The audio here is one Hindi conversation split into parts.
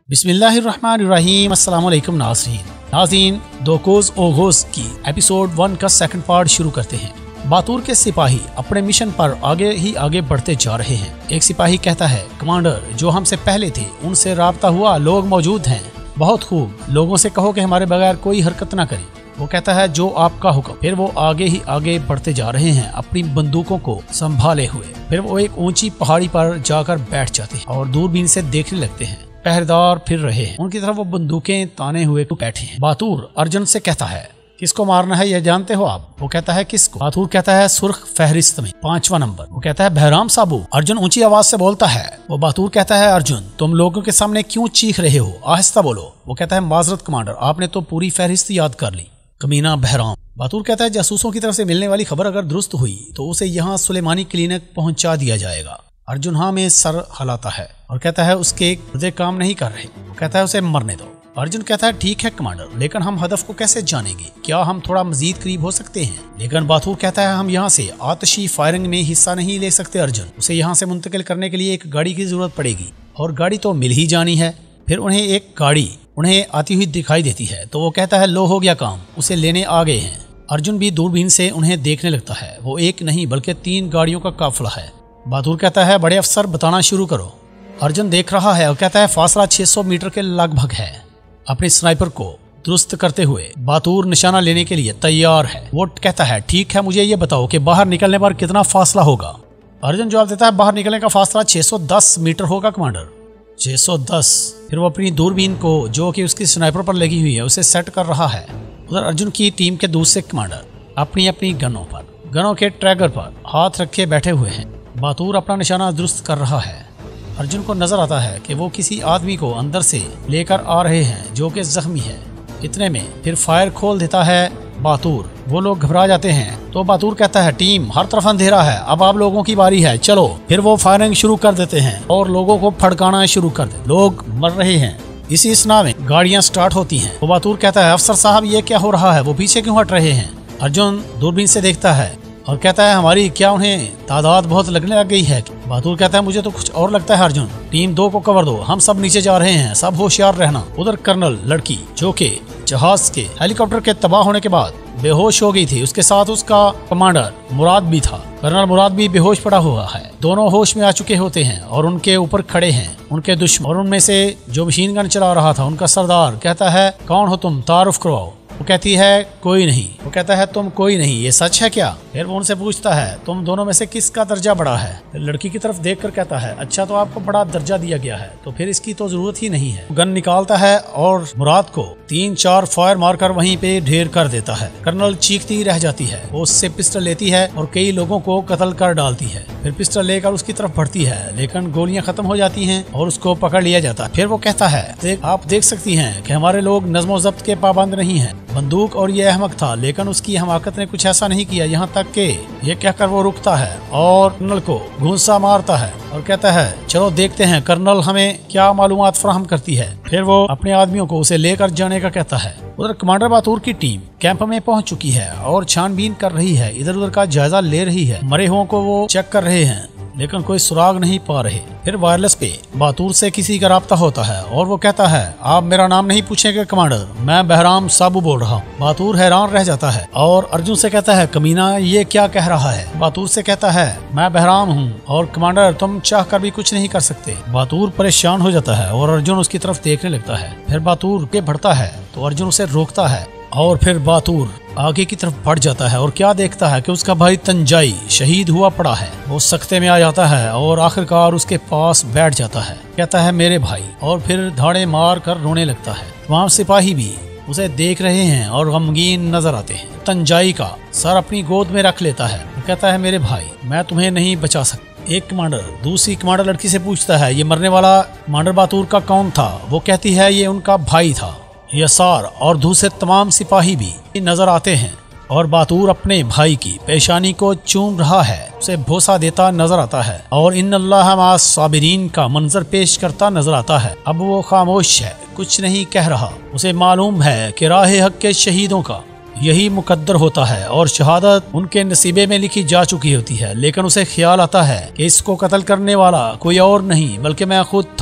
बिस्मिल्लाहिर्रहमानिर्रहीम। अस्सलाम वालेकुम नाज़रीन, दोकोज़ ओगोज़ की एपिसोड 1 का सेकंड पार्ट शुरू करते हैं। बातूर के सिपाही अपने मिशन पर आगे ही आगे बढ़ते जा रहे हैं। एक सिपाही कहता है, कमांडर जो हमसे पहले थे उनसे राब्ता हुआ, लोग मौजूद हैं। बहुत खूब, लोगों से कहो कि हमारे बगैर कोई हरकत ना करें। वो कहता है, जो आपका हुक्म। फिर वो आगे ही आगे बढ़ते जा रहे हैं अपनी बंदूकों को संभाले हुए। फिर वो एक ऊंची पहाड़ी पर जाकर बैठ जाते हैं और दूरबीन से देखने लगते हैं। पहरेदार फिर रहे हैं, उनकी तरफ वो बंदूकें ताने हुए बैठे हैं। बातूर अर्जुन से कहता है, किसको मारना है यह जानते हो आप? वो कहता है, किसको? बातूर कहता है, सुर्ख फहरिस्त में 5वां नंबर। वो कहता है, बहराम साबू। अर्जुन ऊंची आवाज से बोलता है। वो बातूर कहता है, अर्जुन तुम लोगों के सामने क्यों चीख रहे हो? आहिस्ता बोलो। वो कहता है, माजरत कमांडर, आपने तो पूरी फहरिस्त याद कर ली। कमीना बहराम। बातूर कहता है, जासूसों की तरफ से मिलने वाली खबर अगर दुरुस्त हुई तो उसे यहाँ सुलेमानी क्लिनिक पहुंचा दिया जाएगा। अर्जुन हाँ में सर हिलाता है और कहता है, उसके हृदय काम नहीं कर रहे। वो कहता है, उसे मरने दो। अर्जुन कहता है, ठीक है कमांडर, लेकिन हम हदफ को कैसे जानेंगे? क्या हम थोड़ा मजीद करीब हो सकते हैं? लेकिन बातूर कहता है, हम यहाँ से आतशी फायरिंग में हिस्सा नहीं ले सकते अर्जुन। उसे यहाँ से मुंतकिल करने के लिए एक गाड़ी की जरूरत पड़ेगी और गाड़ी तो मिल ही जानी है। फिर उन्हें एक गाड़ी आती हुई दिखाई देती है तो वो कहता है, लो हो गया काम, उसे लेने आ गए हैं। अर्जुन भी दूरबीन से उन्हें देखने लगता है। वो एक नहीं बल्कि 3 गाड़ियों का काफिला है। बातूर कहता है, बड़े अफसर बताना शुरू करो। अर्जुन देख रहा है और कहता है, फासला 600 मीटर के लगभग है। अपने स्नाइपर को दुरुस्त करते हुए बातूर निशाना लेने के लिए तैयार है। वो कहता है, ठीक है, मुझे ये बताओ कि बाहर निकलने पर कितना फासला होगा? अर्जुन जवाब देता है, बाहर निकलने का फासला 610 मीटर होगा कमांडर। 610। फिर वो अपनी दूरबीन को जो कि उसकी स्नाइपर पर लगी हुई है उसे सेट कर रहा है। उधर अर्जुन की टीम के दूसरे कमांडर अपनी अपनी गनों के ट्रैगर पर हाथ रखे बैठे हुए हैं। बातूर अपना निशाना दुरुस्त कर रहा है। अर्जुन को नजर आता है कि वो किसी आदमी को अंदर से लेकर आ रहे हैं जो कि जख्मी है। इतने में फिर फायर खोल देता है बातूर। वो लोग घबरा जाते हैं तो बातूर कहता है, टीम हर तरफ अंधेरा है, अब आप लोगों की बारी है, चलो। फिर वो फायरिंग शुरू कर देते हैं और लोगों को फड़काना शुरू कर देते। लोग मर रहे हैं। इसी स्ना में गाड़ियां स्टार्ट होती हैं। वो बातूर कहता है, अफसर साहब ये क्या हो रहा है? वो पीछे क्यों हट रहे हैं? अर्जुन दूरबीन से देखता है और कहता है, हमारी क्या उन्हें तादाद बहुत लगने लग गई है? बातूर कहता है, मुझे तो कुछ और लगता है अर्जुन। टीम 2 को कवर दो, हम सब नीचे जा रहे हैं, सब होशियार रहना। उधर कर्नल लड़की जो कि जहाज के हेलीकॉप्टर के तबाह होने के बाद बेहोश हो गई थी, उसके साथ उसका कमांडर मुराद भी था। कर्नल मुराद भी बेहोश पड़ा हुआ है। दोनों होश में आ चुके होते हैं और उनके ऊपर खड़े हैं उनके दुश्मन। और उनमें से जो मशीन गन चला रहा था उनका सरदार कहता है, कौन हो तुम? तारुफ करवाओ। वो कहती है, कोई नहीं। वो कहता है, तुम कोई नहीं, ये सच है क्या? फिर वो उनसे पूछता है, तुम दोनों में से किसका दर्जा बड़ा है? फिर लड़की की तरफ देखकर कहता है, अच्छा तो आपको बड़ा दर्जा दिया गया है तो फिर इसकी तो जरूरत ही नहीं है। गन निकालता है और मुराद को 3-4 फायर मारकर वहीं पे ढेर कर देता है। कर्नल चीखती रह जाती है। वो उससे पिस्टल लेती है और कई लोगों को कत्ल कर डालती है। फिर पिस्टल लेकर उसकी तरफ बढ़ती है लेकिन गोलियां खत्म हो जाती हैं और उसको पकड़ लिया जाता है। फिर वो कहता है, आप देख सकती हैं कि हमारे लोग नज़्म ज़ब्त के पाबंद नहीं हैं। बंदूक और ये अहमक था लेकिन उसकी हमाकत ने कुछ ऐसा नहीं किया, यहाँ तक कि ये कहकर वो रुकता है और कर्नल को घूंसा मारता है और कहता है, चलो देखते हैं कर्नल हमें क्या मालूमात फराहम करती है। फिर वो अपने आदमियों को उसे लेकर जाने का कहता है। उधर कमांडर बातूर की टीम कैंप में पहुंच चुकी है और छानबीन कर रही है, इधर उधर का जायजा ले रही है। मरे हुओं को वो चेक कर रहे हैं लेकिन कोई सुराग नहीं पा रहे। फिर वायरलेस पे बातूर से किसी का राब्ता होता है और वो कहता है, आप मेरा नाम नहीं पूछेंगे कमांडर, मैं बहराम साबू बोल रहा हूँ। बातूर हैरान रह जाता है और अर्जुन से कहता है, कमीना ये क्या कह रहा है? बातूर से कहता है, मैं बहराम हूँ और कमांडर तुम चाह कर भी कुछ नहीं कर सकते। बातूर परेशान हो जाता है और अर्जुन उसकी तरफ देखने लगता है। फिर बातूर के बढ़ता है तो अर्जुन उसे रोकता है और फिर बातूर आगे की तरफ बढ़ जाता है और क्या देखता है कि उसका भाई तंजाई शहीद हुआ पड़ा है। वो सख्ते में आ जाता है और आखिरकार उसके पास बैठ जाता है। कहता है, मेरे भाई, और फिर धाड़े मार कर रोने लगता है। वहाँ सिपाही भी उसे देख रहे हैं और गमगीन नजर आते हैं। तंजाई का सर अपनी गोद में रख लेता है। वो कहता है, मेरे भाई, मैं तुम्हें नहीं बचा सकता। एक कमांडर दूसरी कमांडर लड़की से पूछता है, ये मरने वाला कमांडर बातूर का कौन था? वो कहती है, ये उनका भाई था। यसार और दूसरे तमाम सिपाही भी नजर आते हैं और बातूर अपने भाई की पेशानी को चूम रहा है, उसे भोसा देता नजर आता है और इन्नल्लाह मास साबिरीन का मंजर पेश करता नजर आता है। अब वो खामोश है, कुछ नहीं कह रहा। उसे मालूम है कि राह हक के शहीदों का यही मुकद्दर होता है और शहादत उनके नसीबे में लिखी जा चुकी होती है। लेकिन उसे ख्याल आता है कि इसको कत्ल करने वाला कोई और नहीं बल्कि मैं खुद था,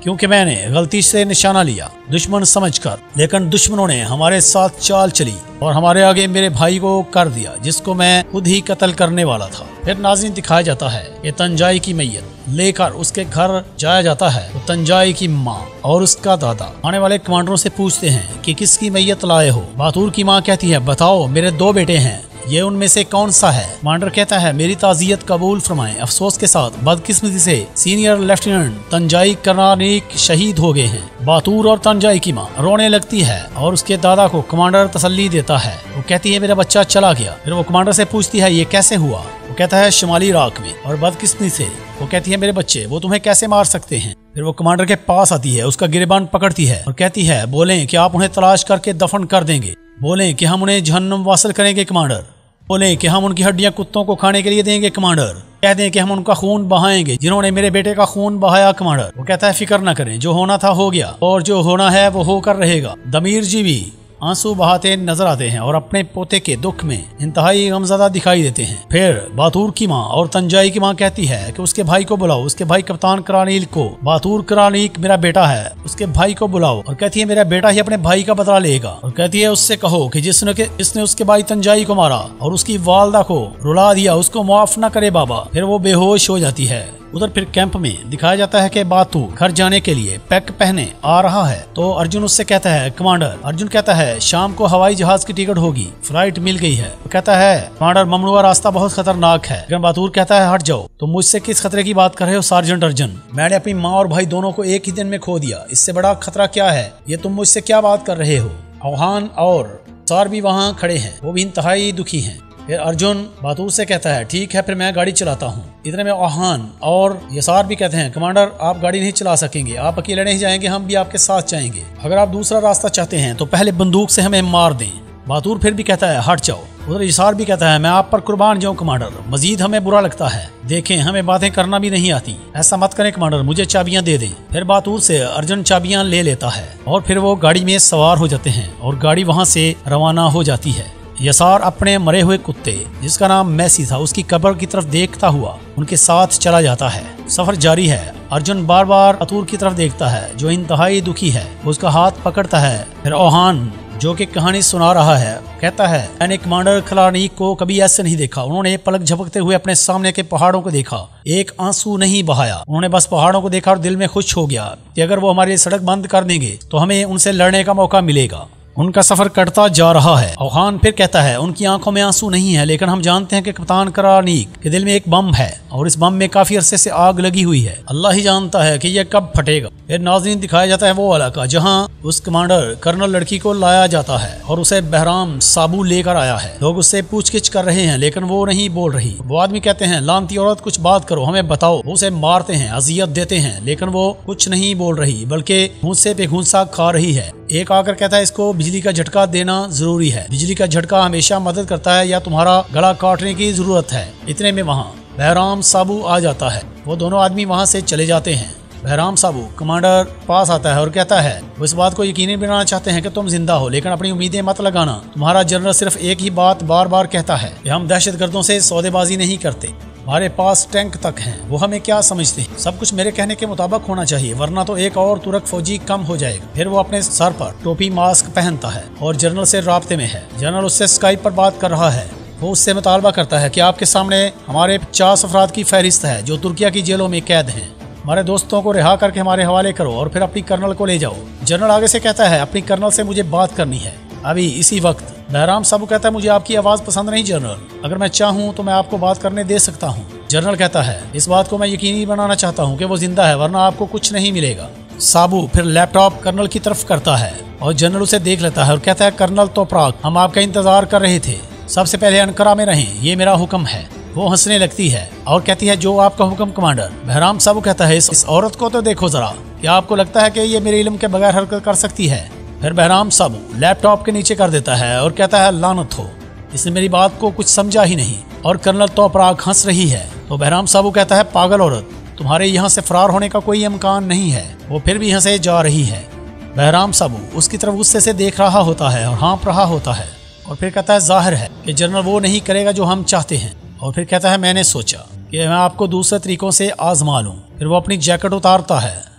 क्योंकि मैंने गलती से निशाना लिया दुश्मन समझकर, लेकिन दुश्मनों ने हमारे साथ चाल चली और हमारे आगे मेरे भाई को कर दिया जिसको मैं खुद ही कत्ल करने वाला था। फिर नाज़रीन दिखाया जाता है कि तंजाई की मैयत लेकर उसके घर जाया जाता है तो तंजाई की माँ और उसका दादा आने वाले कमांडरों से पूछते हैं कि किसकी मैयत लाए हो। बातूर की माँ कहती है बताओ मेरे 2 बेटे हैं, ये उनमें से कौन सा है। कमांडर कहता है मेरी ताज़ियत कबूल फरमाएं, अफसोस के साथ बदकिस्मती से सीनियर लेफ्टिनेंट तंजाई करानीक शहीद हो गए हैं। बातूर और तंजाई की माँ रोने लगती है और उसके दादा को कमांडर तसल्ली देता है। वो कहती है मेरा बच्चा चला गया। फिर वो कमांडर से पूछती है ये कैसे हुआ। वो कहता है शुमाली इराक में। और बदकिस्मती से वो कहती है मेरे बच्चे वो तुम्हें कैसे मार सकते हैं। फिर वो कमांडर के पास आती है, उसका गिरबान पकड़ती है और कहती है बोलें कि आप उन्हें तलाश करके दफन कर देंगे, बोलें कि हम उन्हें जहन्नम वासल करेंगे कमांडर, बोलें कि हम उनकी हड्डियां कुत्तों को खाने के लिए देंगे कमांडर, कह दें कि हम उनका खून बहाएंगे जिन्होंने मेरे बेटे का खून बहाया कमांडर। वो कहता है फिक्र न करें, जो होना था हो गया और जो होना है वो होकर रहेगा। दमीर जी भी आंसू बहाते नजर आते हैं और अपने पोते के दुख में इंतहाई गमज़दा दिखाई देते हैं। फिर बातूर की माँ और तंजाई की माँ कहती है कि उसके भाई को बुलाओ, उसके भाई कप्तान करानील को। बातूर करानीक मेरा बेटा है, उसके भाई को बुलाओ। और कहती है मेरा बेटा ही अपने भाई का बदला लेगा। और कहती है उससे कहो कि जिसने उसके भाई तंजाई को मारा और उसकी वालदा को रुला दिया उसको माफ न करे बाबा। फिर वो बेहोश हो जाती है। उधर फिर कैंप में दिखाया जाता है कि बातूर घर जाने के लिए पैक पहने आ रहा है तो अर्जुन उससे कहता है कमांडर, अर्जुन कहता है शाम को हवाई जहाज की टिकट होगी, फ्लाइट मिल गई है। तो कहता है कमांडर ममनुआ रास्ता बहुत खतरनाक है। लेकिन बातूर कहता है हट जाओ, तुम मुझसे किस खतरे की बात कर रहे हो सार्जेंट अर्जुन, मैंने अपनी माँ और भाई दोनों को एक ही दिन में खो दिया, इससे बड़ा खतरा क्या है, ये तुम मुझसे क्या बात कर रहे हो। आह्वान और सार भी वहाँ खड़े हैं, वो भी इंतहाई दुखी हैं। फिर अर्जुन बातूर से कहता है ठीक है फिर मैं गाड़ी चलाता हूँ। इतने में आहान और यसार भी कहते हैं कमांडर आप गाड़ी नहीं चला सकेंगे, आप अकेले नहीं जाएंगे, हम भी आपके साथ जाएंगे। अगर आप दूसरा रास्ता चाहते हैं तो पहले बंदूक से हमें मार दें। बातूर फिर भी कहता है हट जाओ। उधर यसार भी कहता है मैं आप पर कुर्बान जाऊं कमांडर, मजीद हमें बुरा लगता है, देखें हमें बातें करना भी नहीं आती, ऐसा मत करें कमांडर, मुझे चाबियां दे दें। फिर बातूर से अर्जुन चाबियां ले लेता है और फिर वो गाड़ी में सवार हो जाते हैं और गाड़ी वहाँ से रवाना हो जाती है। यसार अपने मरे हुए कुत्ते जिसका नाम मैसी था उसकी कब्र की तरफ देखता हुआ उनके साथ चला जाता है। सफर जारी है। अर्जुन बार बार बातूर की तरफ देखता है जो इंतहाई दुखी है, उसका हाथ पकड़ता है। फिर ओहान जो कि कहानी सुना रहा है कहता है मैंने कमांडर खलानीक को कभी ऐसे नहीं देखा, उन्होंने पलक झपकते हुए अपने सामने के पहाड़ों को देखा, एक आंसू नहीं बहाया, उन्होंने बस पहाड़ों को देखा और दिल में खुश हो गया कि अगर वो हमारी सड़क बंद कर देंगे तो हमें उनसे लड़ने का मौका मिलेगा। उनका सफर कटता जा रहा है। ओहान फिर कहता है उनकी आंखों में आंसू नहीं है, लेकिन हम जानते हैं कि कप्तान करानीक के दिल में एक बम है और इस बम में काफी अरसे से आग लगी हुई है, अल्लाह ही जानता है कि यह कब फटेगा। फिर नाज़रीन दिखाया जाता है वो इलाका जहां उस कमांडर कर्नल लड़की को लाया जाता है और उसे बहराम साबू लेकर आया है। लोग उससे पूछगिछ कर रहे हैं लेकिन वो नहीं बोल रही। वो आदमी कहते हैं लानती औरत कुछ बात करो, हमें बताओ। वो उसे मारते हैं, अजियत देते हैं, लेकिन वो कुछ नहीं बोल रही बल्कि घूंसे पे घूंसा खा रही है। एक आकर कहता है इसको बिजली का झटका देना जरूरी है, बिजली का झटका हमेशा मदद करता है या तुम्हारा गला काटने की जरूरत है। इतने में वहाँ बहराम साबू आ जाता है। वो दोनों आदमी वहाँ से चले जाते हैं। बहराम साबू कमांडर पास आता है और कहता है वो इस बात को यकीनी बनाना चाहते हैं कि तुम जिंदा हो, लेकिन अपनी उम्मीदें मत लगाना। तुम्हारा जनरल सिर्फ एक ही बात बार बार कहता है कि हम दहशतगर्दों से सौदेबाजी नहीं करते, हमारे पास टैंक तक हैं, वो हमें क्या समझते हैं, सब कुछ मेरे कहने के मुताबिक होना चाहिए वरना तो एक और तुर्क फौजी कम हो जाएगा। फिर वो अपने सर पर टोपी मास्क पहनता है और जनरल से राब्ते में है। जनरल उससे स्काइप पर बात कर रहा है। वो उससे मुतालबा करता है कि आपके सामने हमारे 50 अफराद की फहरिस्त है जो तुर्किया की जेलों में कैद हैं, हमारे दोस्तों को रिहा करके हमारे हवाले करो और फिर अपनी कर्नल को ले जाओ। जनरल आगे से कहता है अपनी कर्नल से मुझे बात करनी है अभी इसी वक्त। बहराम साबू कहता है मुझे आपकी आवाज़ पसंद नहीं जनरल, अगर मैं चाहूँ तो मैं आपको बात करने दे सकता हूँ। जनरल कहता है इस बात को मैं यकीनी बनाना चाहता हूँ कि वो जिंदा है वरना आपको कुछ नहीं मिलेगा। साबू फिर लैपटॉप कर्नल की तरफ करता है और जनरल उसे देख लेता है और कहता है कर्नल तोपराक हम आपका इंतजार कर रहे थे, सबसे पहले अनकरा में रहें, ये मेरा हुक्म है। वो हंसने लगती है और कहती है जो आपका हुक्म कमांडर। बहराम साबू कहता है इस औरत को तो देखो जरा, क्या आपको लगता है कि ये मेरे इल्म के बगैर हरकत कर सकती है। फिर बहराम साबू लैपटॉप के नीचे कर देता है और कहता है लानत हो, इसने मेरी बात को कुछ समझा ही नहीं। और कर्नल तोपराक हंस रही है तो बहराम साबू कहता है पागल औरत, तुम्हारे यहाँ से फरार होने का कोई इम्कान नहीं है। वो फिर भी हंसे जा रही है। बहराम साबू उसकी तरफ गुस्से से देख रहा होता है और हाँप रहा होता है और फिर कहता है जाहिर है कि जनरल वो नहीं करेगा जो हम चाहते हैं। और फिर कहता है मैंने सोचा कि मैं आपको दूसरे तरीकों से आजमा लूं। फिर वो अपनी जैकेट उतारता है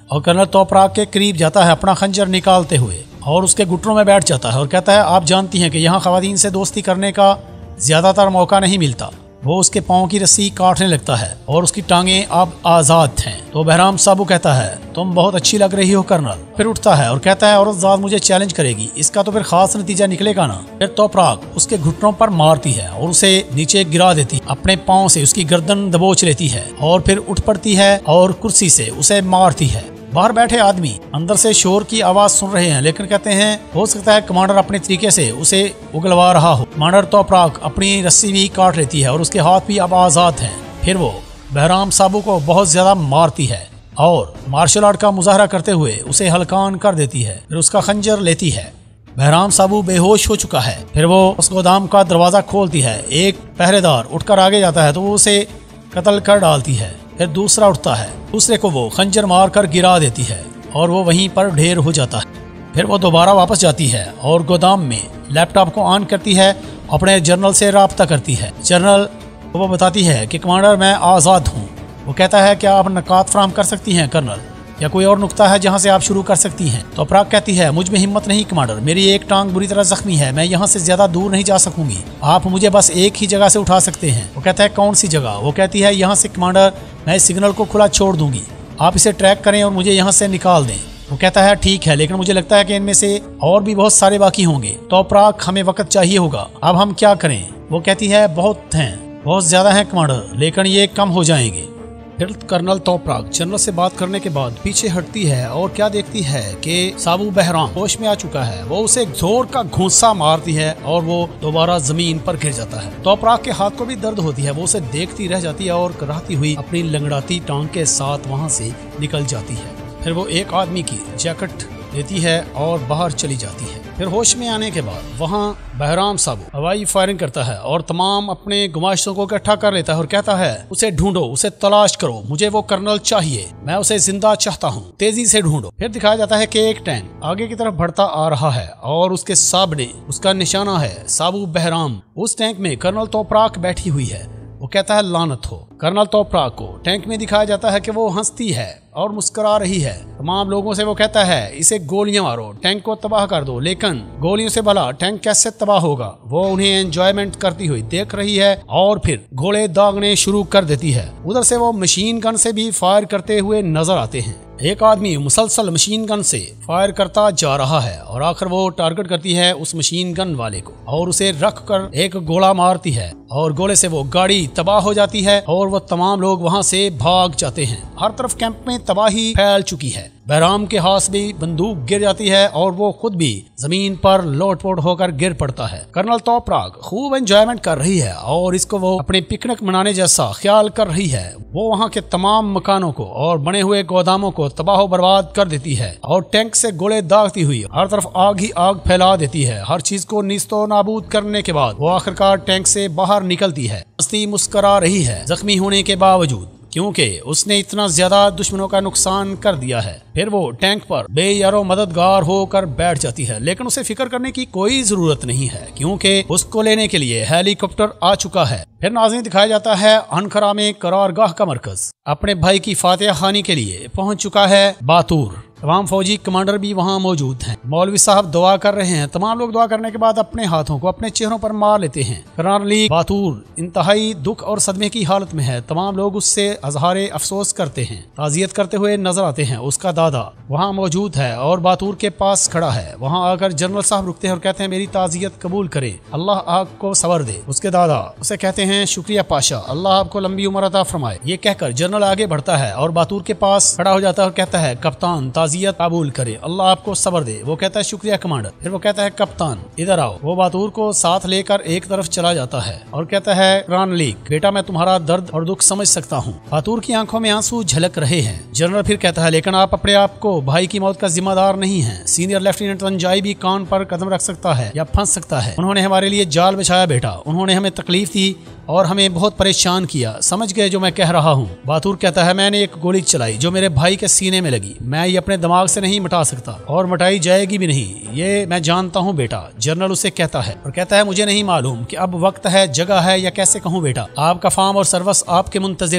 और कर्नल तोपराक के करीब जाता है अपना खंजर निकालते हुए और उसके घुटनों में बैठ जाता है और कहता है आप जानती हैं कि यहाँ खवातीन से दोस्ती करने का ज्यादातर मौका नहीं मिलता। वो उसके पाँव की रस्सी काटने लगता है और उसकी टांगें अब आजाद हैं। तो बहराम साबू कहता है तुम बहुत अच्छी लग रही हो कर्नल। फिर उठता है और कहता है औरत ज़ात मुझे चैलेंज करेगी, इसका तो फिर खास नतीजा निकलेगा ना। फिर तोपराक उसके घुटनों पर मारती है और उसे नीचे गिरा देती है, अपने पाँव से उसकी गर्दन दबोच लेती है और फिर उठ पड़ती है और कुर्सी से उसे मारती है। बाहर बैठे आदमी अंदर से शोर की आवाज सुन रहे हैं, लेकिन कहते हैं हो सकता है कमांडर अपने तरीके से उसे उगलवा रहा हो। कमांडर तोपराक अपनी रस्सी भी काट लेती है और उसके हाथ भी अब आजाद हैं। फिर वो बहराम साबू को बहुत ज्यादा मारती है और मार्शल आर्ट का मुजाहरा करते हुए उसे हलकान कर देती है। फिर उसका खंजर लेती है। बहराम साबू बेहोश हो चुका है। फिर वो उस गोदाम का दरवाजा खोलती है। एक पहरेदार उठकर आगे जाता है तो वो उसे कत्ल कर डालती है। फिर दूसरा उठता है, दूसरे को वो खंजर मार कर गिरा देती है और वो वहीं पर ढेर हो जाता है। फिर वो दोबारा वापस जाती है और गोदाम में लैपटॉप को ऑन करती है, अपने जनरल से राब्ता करती है। जनरल को वो बताती है कि कमांडर मैं आज़ाद हूँ। वो कहता है क्या आप नकात फराहम कर सकती हैं कर्नल, या कोई और नुक्ता है जहाँ से आप शुरू कर सकती हैं। तो तोपराक कहती है मुझ में हिम्मत नहीं कमांडर, मेरी एक टांग बुरी तरह जख्मी है, मैं यहाँ से ज्यादा दूर नहीं जा सकूंगी, आप मुझे बस एक ही जगह से उठा सकते हैं। वो कहता है कौन सी जगह। वो कहती है यहाँ से कमांडर, मैं इस सिग्नल को खुला छोड़ दूंगी, आप इसे ट्रैक करें और मुझे यहाँ से निकाल दें। वो कहता है ठीक है, लेकिन मुझे लगता है कि इनमें से और भी बहुत सारे बाकी होंगे। तो तोपराक हमें वक्त चाहिए होगा, अब हम क्या करें। वो कहती है बहुत हैं, बहुत ज्यादा हैं कमांडर, लेकिन ये कम हो जाएंगे। फिर कर्नल तोपराक जनरल से बात करने के बाद पीछे हटती है और क्या देखती है कि साबू बहराम होश में आ चुका है। वो उसे जोर का घूंसा मारती है और वो दोबारा जमीन पर गिर जाता है। तोपराक के हाथ को भी दर्द होती है, वो उसे देखती रह जाती है और कराहती हुई अपनी लंगड़ाती टांग के साथ वहाँ से निकल जाती है। फिर वो एक आदमी की जैकेट लेती है और बाहर चली जाती है। फिर होश में आने के बाद वहाँ बहराम साबू हवाई फायरिंग करता है और तमाम अपने गुमाश्तों को इकट्ठा कर लेता है और कहता है उसे ढूंढो, उसे तलाश करो, मुझे वो कर्नल चाहिए, मैं उसे जिंदा चाहता हूँ, तेजी से ढूंढो। फिर दिखाया जाता है कि एक टैंक आगे की तरफ बढ़ता आ रहा है और उसके सामने उसका निशाना है साबू बहराम। उस टैंक में कर्नल तोपराक बैठी हुई है। वो कहता है लानत हो। कर्नल तोपराक को टैंक में दिखाया जाता है कि वो हंसती है और मुस्कुरा रही है। तमाम लोगों से वो कहता है इसे गोलियां मारो, टैंक को तबाह कर दो, लेकिन गोलियों से भला टैंक कैसे तबाह होगा। वो उन्हें एंजॉयमेंट करती हुई देख रही है और फिर गोले दागने शुरू कर देती है। उधर से वो मशीन गन से भी फायर करते हुए नजर आते हैं। एक आदमी मुसलसल मशीन गन से फायर करता जा रहा है और आखिर वो टारगेट करती है उस मशीन गन वाले को और उसे रख कर एक गोला मारती है और गोले से वो गाड़ी तबाह हो जाती है और वो तमाम लोग वहाँ से भाग जाते हैं। हर तरफ कैंप में तबाही फैल चुकी है। बहराम के हाथ भी बंदूक गिर जाती है और वो खुद भी जमीन पर लोटपोट होकर गिर पड़ता है। कर्नल तोपराक खूब एंजॉयमेंट कर रही है और इसको वो अपने पिकनिक मनाने जैसा ख्याल कर रही है। वो वहाँ के तमाम मकानों को और बने हुए गोदामों को तबाह बर्बाद कर देती है और टैंक से गोले दागती हुई हर तरफ आग ही आग फैला देती है। हर चीज को निस्तो नाबूद करने के बाद वो आखिरकार टैंक से बाहर निकलती है। हंसती मुस्कुरा रही है जख्मी होने के बावजूद, क्योंकि उसने इतना ज्यादा दुश्मनों का नुकसान कर दिया है। फिर वो टैंक पर बेयारो मददगार होकर बैठ जाती है, लेकिन उसे फिक्र करने की कोई जरूरत नहीं है क्योंकि उसको लेने के लिए हेलीकॉप्टर आ चुका है। फिर नाज़रीन दिखाया जाता है अनखरा में करारगाह का मरकज अपने भाई की फातिहा खानी के लिए पहुंच चुका है बातूर। तमाम फौजी कमांडर भी वहाँ मौजूद हैं। मौलवी साहब दुआ कर रहे हैं। तमाम लोग दुआ करने के बाद अपने हाथों को अपने चेहरों पर मार लेते हैं। कर्नल बातूर इंतहाई दुख और सदमे की हालत में है। तमाम लोग उससे अजहारे अफसोस करते हैं, ताजियत करते हुए नजर आते हैं। उसका दादा वहाँ मौजूद है और बातूर के पास खड़ा है। वहाँ आकर जनरल साहब रुकते हैं और कहते हैं मेरी ताजियत कबूल करे, अल्लाह आपको सबर दे। उसके दादा उसे कहते हैं शुक्रिया पाशा, अल्लाह आपको लंबी उम्र अता फरमाए। ये कहकर जनरल आगे बढ़ता है और बातूर के पास खड़ा हो जाता है और कहता है कप्तान ताजियत कबूल करे, अल्लाह आपको सबर दे। वो कहता है शुक्रिया कमांडर। फिर वो कहता है कप्तान इधर आओ। वो बातूर को साथ लेकर एक तरफ चला जाता है और कहता है कर्नल बेटा मैं तुम्हारा दर्द और दुख समझ सकता हूँ। बातूर की आंखों में आंसू झलक रहे हैं। जनरल फिर कहता है लेकिन आप अपने आप को भाई की मौत का जिम्मेदार नहीं है। सीनियर लेफ्टिनेंट तंजाई भी कान पर कदम रख सकता है या फंस सकता है। उन्होंने हमारे लिए जाल बिछाया बेटा, उन्होंने हमें तकलीफ दी और हमें बहुत परेशान किया। समझ गए जो मैं कह रहा हूँ। बातूर कहता है मैंने एक गोली चलाई जो मेरे भाई के सीने में लगी, मैं ये अपने दिमाग से नहीं मिटा सकता और मिटाई जाएगी भी नहीं, ये मैं जानता हूँ बेटा। जनरल उसे कहता है और कहता है मुझे नहीं मालूम कि अब वक्त है, जगह है या कैसे कहूँ बेटा, आपका फार्म और सर्वस आपके मुंतजिर हैं।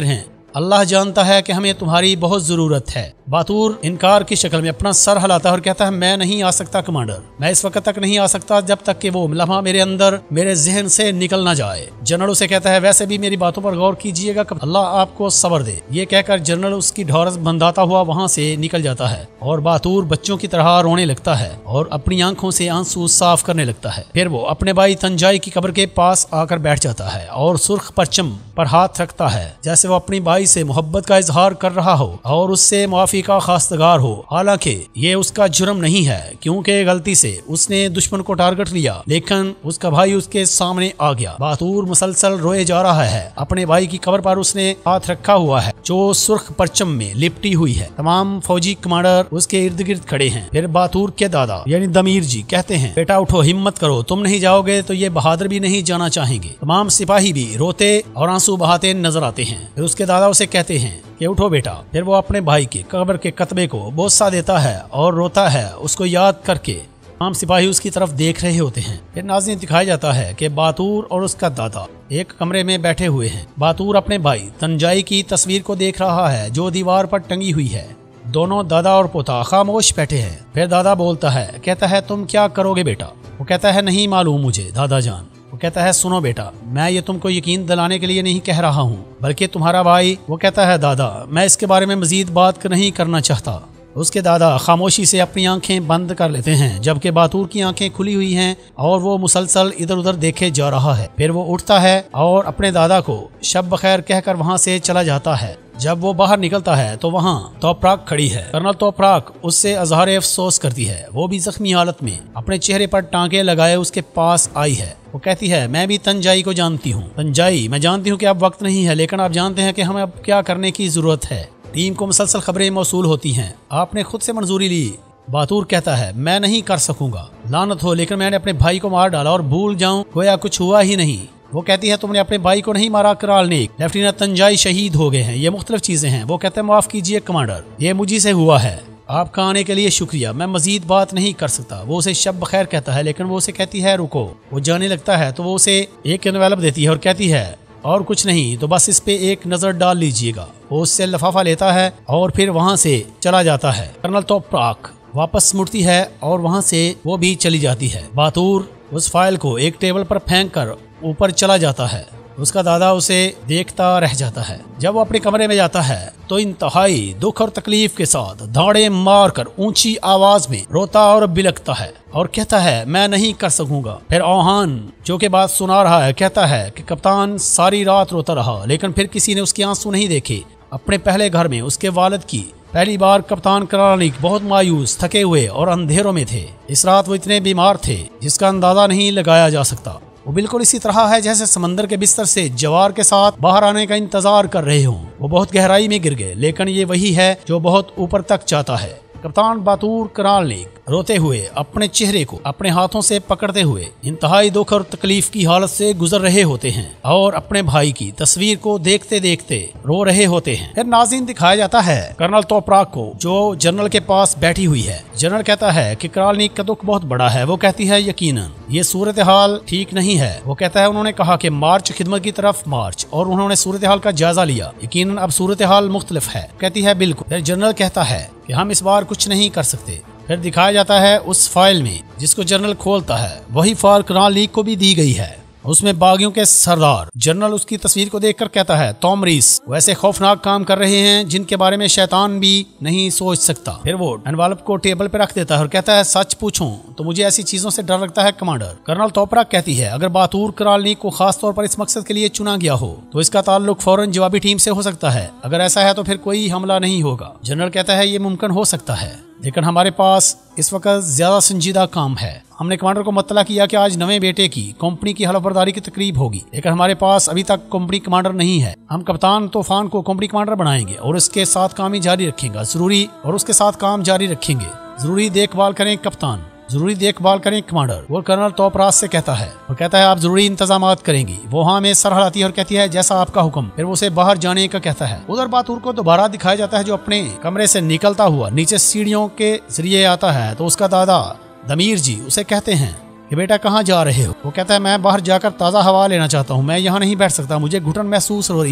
अल्लाह जानता है कि हमें तुम्हारी बहुत जरूरत है। बातूर इनकार की शक्ल में अपना सर हिलाता है और कहता है मैं नहीं आ सकता कमांडर, मैं इस वक्त तक नहीं आ सकता जब तक कि वो लम्हा मेरे अंदर मेरे जहन से निकल ना जाए। जनरल उसे कहता है वैसे भी मेरी बातों पर गौर कीजिएगा, अल्लाह आपको सब्र दे। ये कहकर जनरल उसकी ढोरस बंधाता हुआ वहाँ से निकल जाता है और बातूर बच्चों की तरह रोने लगता है और अपनी आंखों से आंसू साफ करने लगता है। फिर वो अपने भाई तंजाई की कब्र के पास आकर बैठ जाता है और सुर्ख परचम पर हाथ रखता है जैसे वो अपनी भाई से मोहब्बत का इजहार कर रहा हो और उससे मुआफी का खास्तगार हो। हालांकि ये उसका जुर्म नहीं है क्योंकि गलती से उसने दुश्मन को टारगेट लिया, लेकिन उसका भाई उसके सामने आ गया। बातूर मुसलसल रोए जा रहा है। अपने भाई की कब्र पर उसने हाथ रखा हुआ है जो सुर्ख परचम में लिपटी हुई है। तमाम फौजी कमांडर उसके इर्द गिर्द खड़े हैं। फिर बातूर के दादा यानी दमीर जी कहते हैं बेटा उठो, हिम्मत करो, तुम नहीं जाओगे तो ये बहादुर भी नहीं जाना चाहेंगे। तमाम सिपाही भी रोते और आंसू बहाते नजर आते हैं। फिर उसके दादा उसे कहते हैं कि उठो बेटा। फिर वो अपने भाई के कब्र के कतबे को बोसा देता है और रोता है उसको याद करके। तमाम सिपाही उसकी तरफ देख रहे होते हैं। फिर नाज़रीन दिखाया जाता है कि बातूर और उसका दादा एक कमरे में बैठे हुए हैं। बातूर अपने भाई तंजाई की तस्वीर को देख रहा है जो दीवार पर टंगी हुई है। दोनों दादा और पोता खामोश बैठे हैं। फिर दादा बोलता है, कहता है तुम क्या करोगे बेटा? वो कहता है नहीं मालूम मुझे दादा जान। वो कहता है सुनो बेटा, मैं ये तुमको यकीन दिलाने के लिए नहीं कह रहा हूँ बल्कि तुम्हारा भाई। वो कहता है दादा मैं इसके बारे में मजीद बात नहीं करना चाहता। उसके दादा खामोशी से अपनी आंखें बंद कर लेते हैं जबकि बातूर की आंखें खुली हुई हैं और वो मुसलसल इधर उधर देखे जा रहा है। फिर वो उठता है और अपने दादा को शब बखैर कहकर वहाँ से चला जाता है। जब वो बाहर निकलता है तो वहाँ तोपराक खड़ी है। कर्नल तोपराक उससे अजहार अफसोस करती है। वो भी जख्मी हालत में अपने चेहरे पर टांके लगाए उसके पास आई है। वो कहती है मैं भी तंजाई को जानती हूँ। तंजाई, मैं जानती हूँ कि अब वक्त नहीं है, लेकिन आप जानते हैं कि हमें अब क्या करने की जरूरत है। टीम को मुसलसल खबरें मौसूल होती हैं। आपने खुद से मंजूरी ली। बातूर कहता है मैं नहीं कर सकूंगा, लानत हो, लेकिन मैंने अपने भाई को मार डाला और भूल जाऊं गोया कुछ हुआ ही नहीं। वो कहती है तुमने अपने भाई को नहीं मारा कराल नेक, लेफ्टिनेंट तंजाई शहीद हो गए हैं, ये मुख्तलिफ चीजें हैं। वो कहते हैं माफ कीजिए कमांडर, ये मुझे से हुआ है, आपका आने के लिए शुक्रिया, मैं मजीद बात नहीं कर सकता। वो उसे शब बखैर कहता है लेकिन वो उसे कहती है रुको। वो जाने लगता है तो वो उसे एक एनवेलप देती है और कहती है और कुछ नहीं तो बस इस पे एक नजर डाल लीजिएगा। वो उससे लिफाफा लेता है और फिर वहाँ से चला जाता है। कर्नल तोपराक वापस मुड़ती है और वहाँ से वो भी चली जाती है। बातूर उस फाइल को एक टेबल पर फेंक कर ऊपर चला जाता है। उसका दादा उसे देखता रह जाता है। जब वो अपने कमरे में जाता है तो इंतहाई दुख और तकलीफ के साथ धाड़े मारकर ऊंची आवाज में रोता और बिलखता है और कहता है मैं नहीं कर सकूंगा। फिर ओहान जो के बात सुना रहा है कहता है कि कप्तान सारी रात रोता रहा लेकिन फिर किसी ने उसके आंसू नहीं देखे। अपने पहले घर में उसके वालिद की पहली बार कप्तान करानिक बहुत मायूस, थके हुए और अंधेरों में थे। इस रात वो इतने बीमार थे जिसका अंदाजा नहीं लगाया जा सकता। वो बिल्कुल इसी तरह है जैसे समंदर के बिस्तर से जवार के साथ बाहर आने का इंतजार कर रहे हों। वो बहुत गहराई में गिर गए लेकिन ये वही है जो बहुत ऊपर तक जाता है। कप्तान बातूर करालनिक रोते हुए अपने चेहरे को अपने हाथों से पकड़ते हुए इंतहाई दुख और तकलीफ की हालत से गुजर रहे होते हैं और अपने भाई की तस्वीर को देखते देखते रो रहे होते हैं। फिर नाज़रीन दिखाया जाता है कर्नल तोपराक को जो जनरल के पास बैठी हुई है। जनरल कहता है कि करालनिक का दुख बहुत बड़ा है। वो कहती है यकीनन ये सूरत हाल ठीक नहीं है। वो कहता है उन्होंने कहा कि मार्च खिदमत की तरफ मार्च और उन्होंने सूरत हाल का जायजा लिया, यकीनन अब सूरत हाल मुख्तलिफ है। कहती है बिल्कुल। फिर जनरल कहता है कि हम इस बार कुछ नहीं कर सकते। फिर दिखाया जाता है उस फाइल में जिसको जनरल खोलता है वही फाइल करालनिक को भी दी गई है। उसमें बागियों के सरदार जनरल उसकी तस्वीर को देखकर कहता है तोमरीस वैसे खौफनाक काम कर रहे हैं जिनके बारे में शैतान भी नहीं सोच सकता। फिर वो एनवेलप को टेबल पर रख देता है और कहता है सच पूछूं तो मुझे ऐसी चीजों से डर लगता है कमांडर। कर्नल तोपराक कहती है अगर बातूर करालनिक को खास तौर पर इस मकसद के लिए चुना गया हो तो इसका ताल्लुक फौरन जवाबी टीम से हो सकता है। अगर ऐसा है तो फिर कोई हमला नहीं होगा। जनरल कहता है ये मुमकिन हो सकता है लेकिन हमारे पास इस वक्त ज्यादा संजीदा काम है। हमने कमांडर को मुत्तला किया कि आज नवे बेटे की कंपनी की हलफबरदारी की तकरीब होगी लेकिन हमारे पास अभी तक कंपनी कमांडर नहीं है। हम कप्तान तूफान को कंपनी कमांडर बनाएंगे और उसके साथ काम ही जारी रखेंगे। जरूरी देखभाल करें कप्तान, जरूरी देखभाल करें कमांडर। वो कर्नल तोपराक से कहता है, वो कहता है आप जरूरी इंतजामात करेंगी। वो हाँ में सर हिलाती है और कहती है जैसा आपका हुक्म। फिर वो उसे बाहर जाने का कहता है। उधर बातूर को दोबारा दिखाया जाता है जो अपने कमरे से निकलता हुआ नीचे सीढ़ियों के जरिए आता है तो उसका दादा दमीर जी उसे कहते हैं कि बेटा कहाँ जा रहे हो? वो कहता है मैं बाहर जाकर ताज़ा हवा लेना चाहता हूँ, मैं यहाँ नहीं बैठ सकता, मुझे घुटन महसूस हो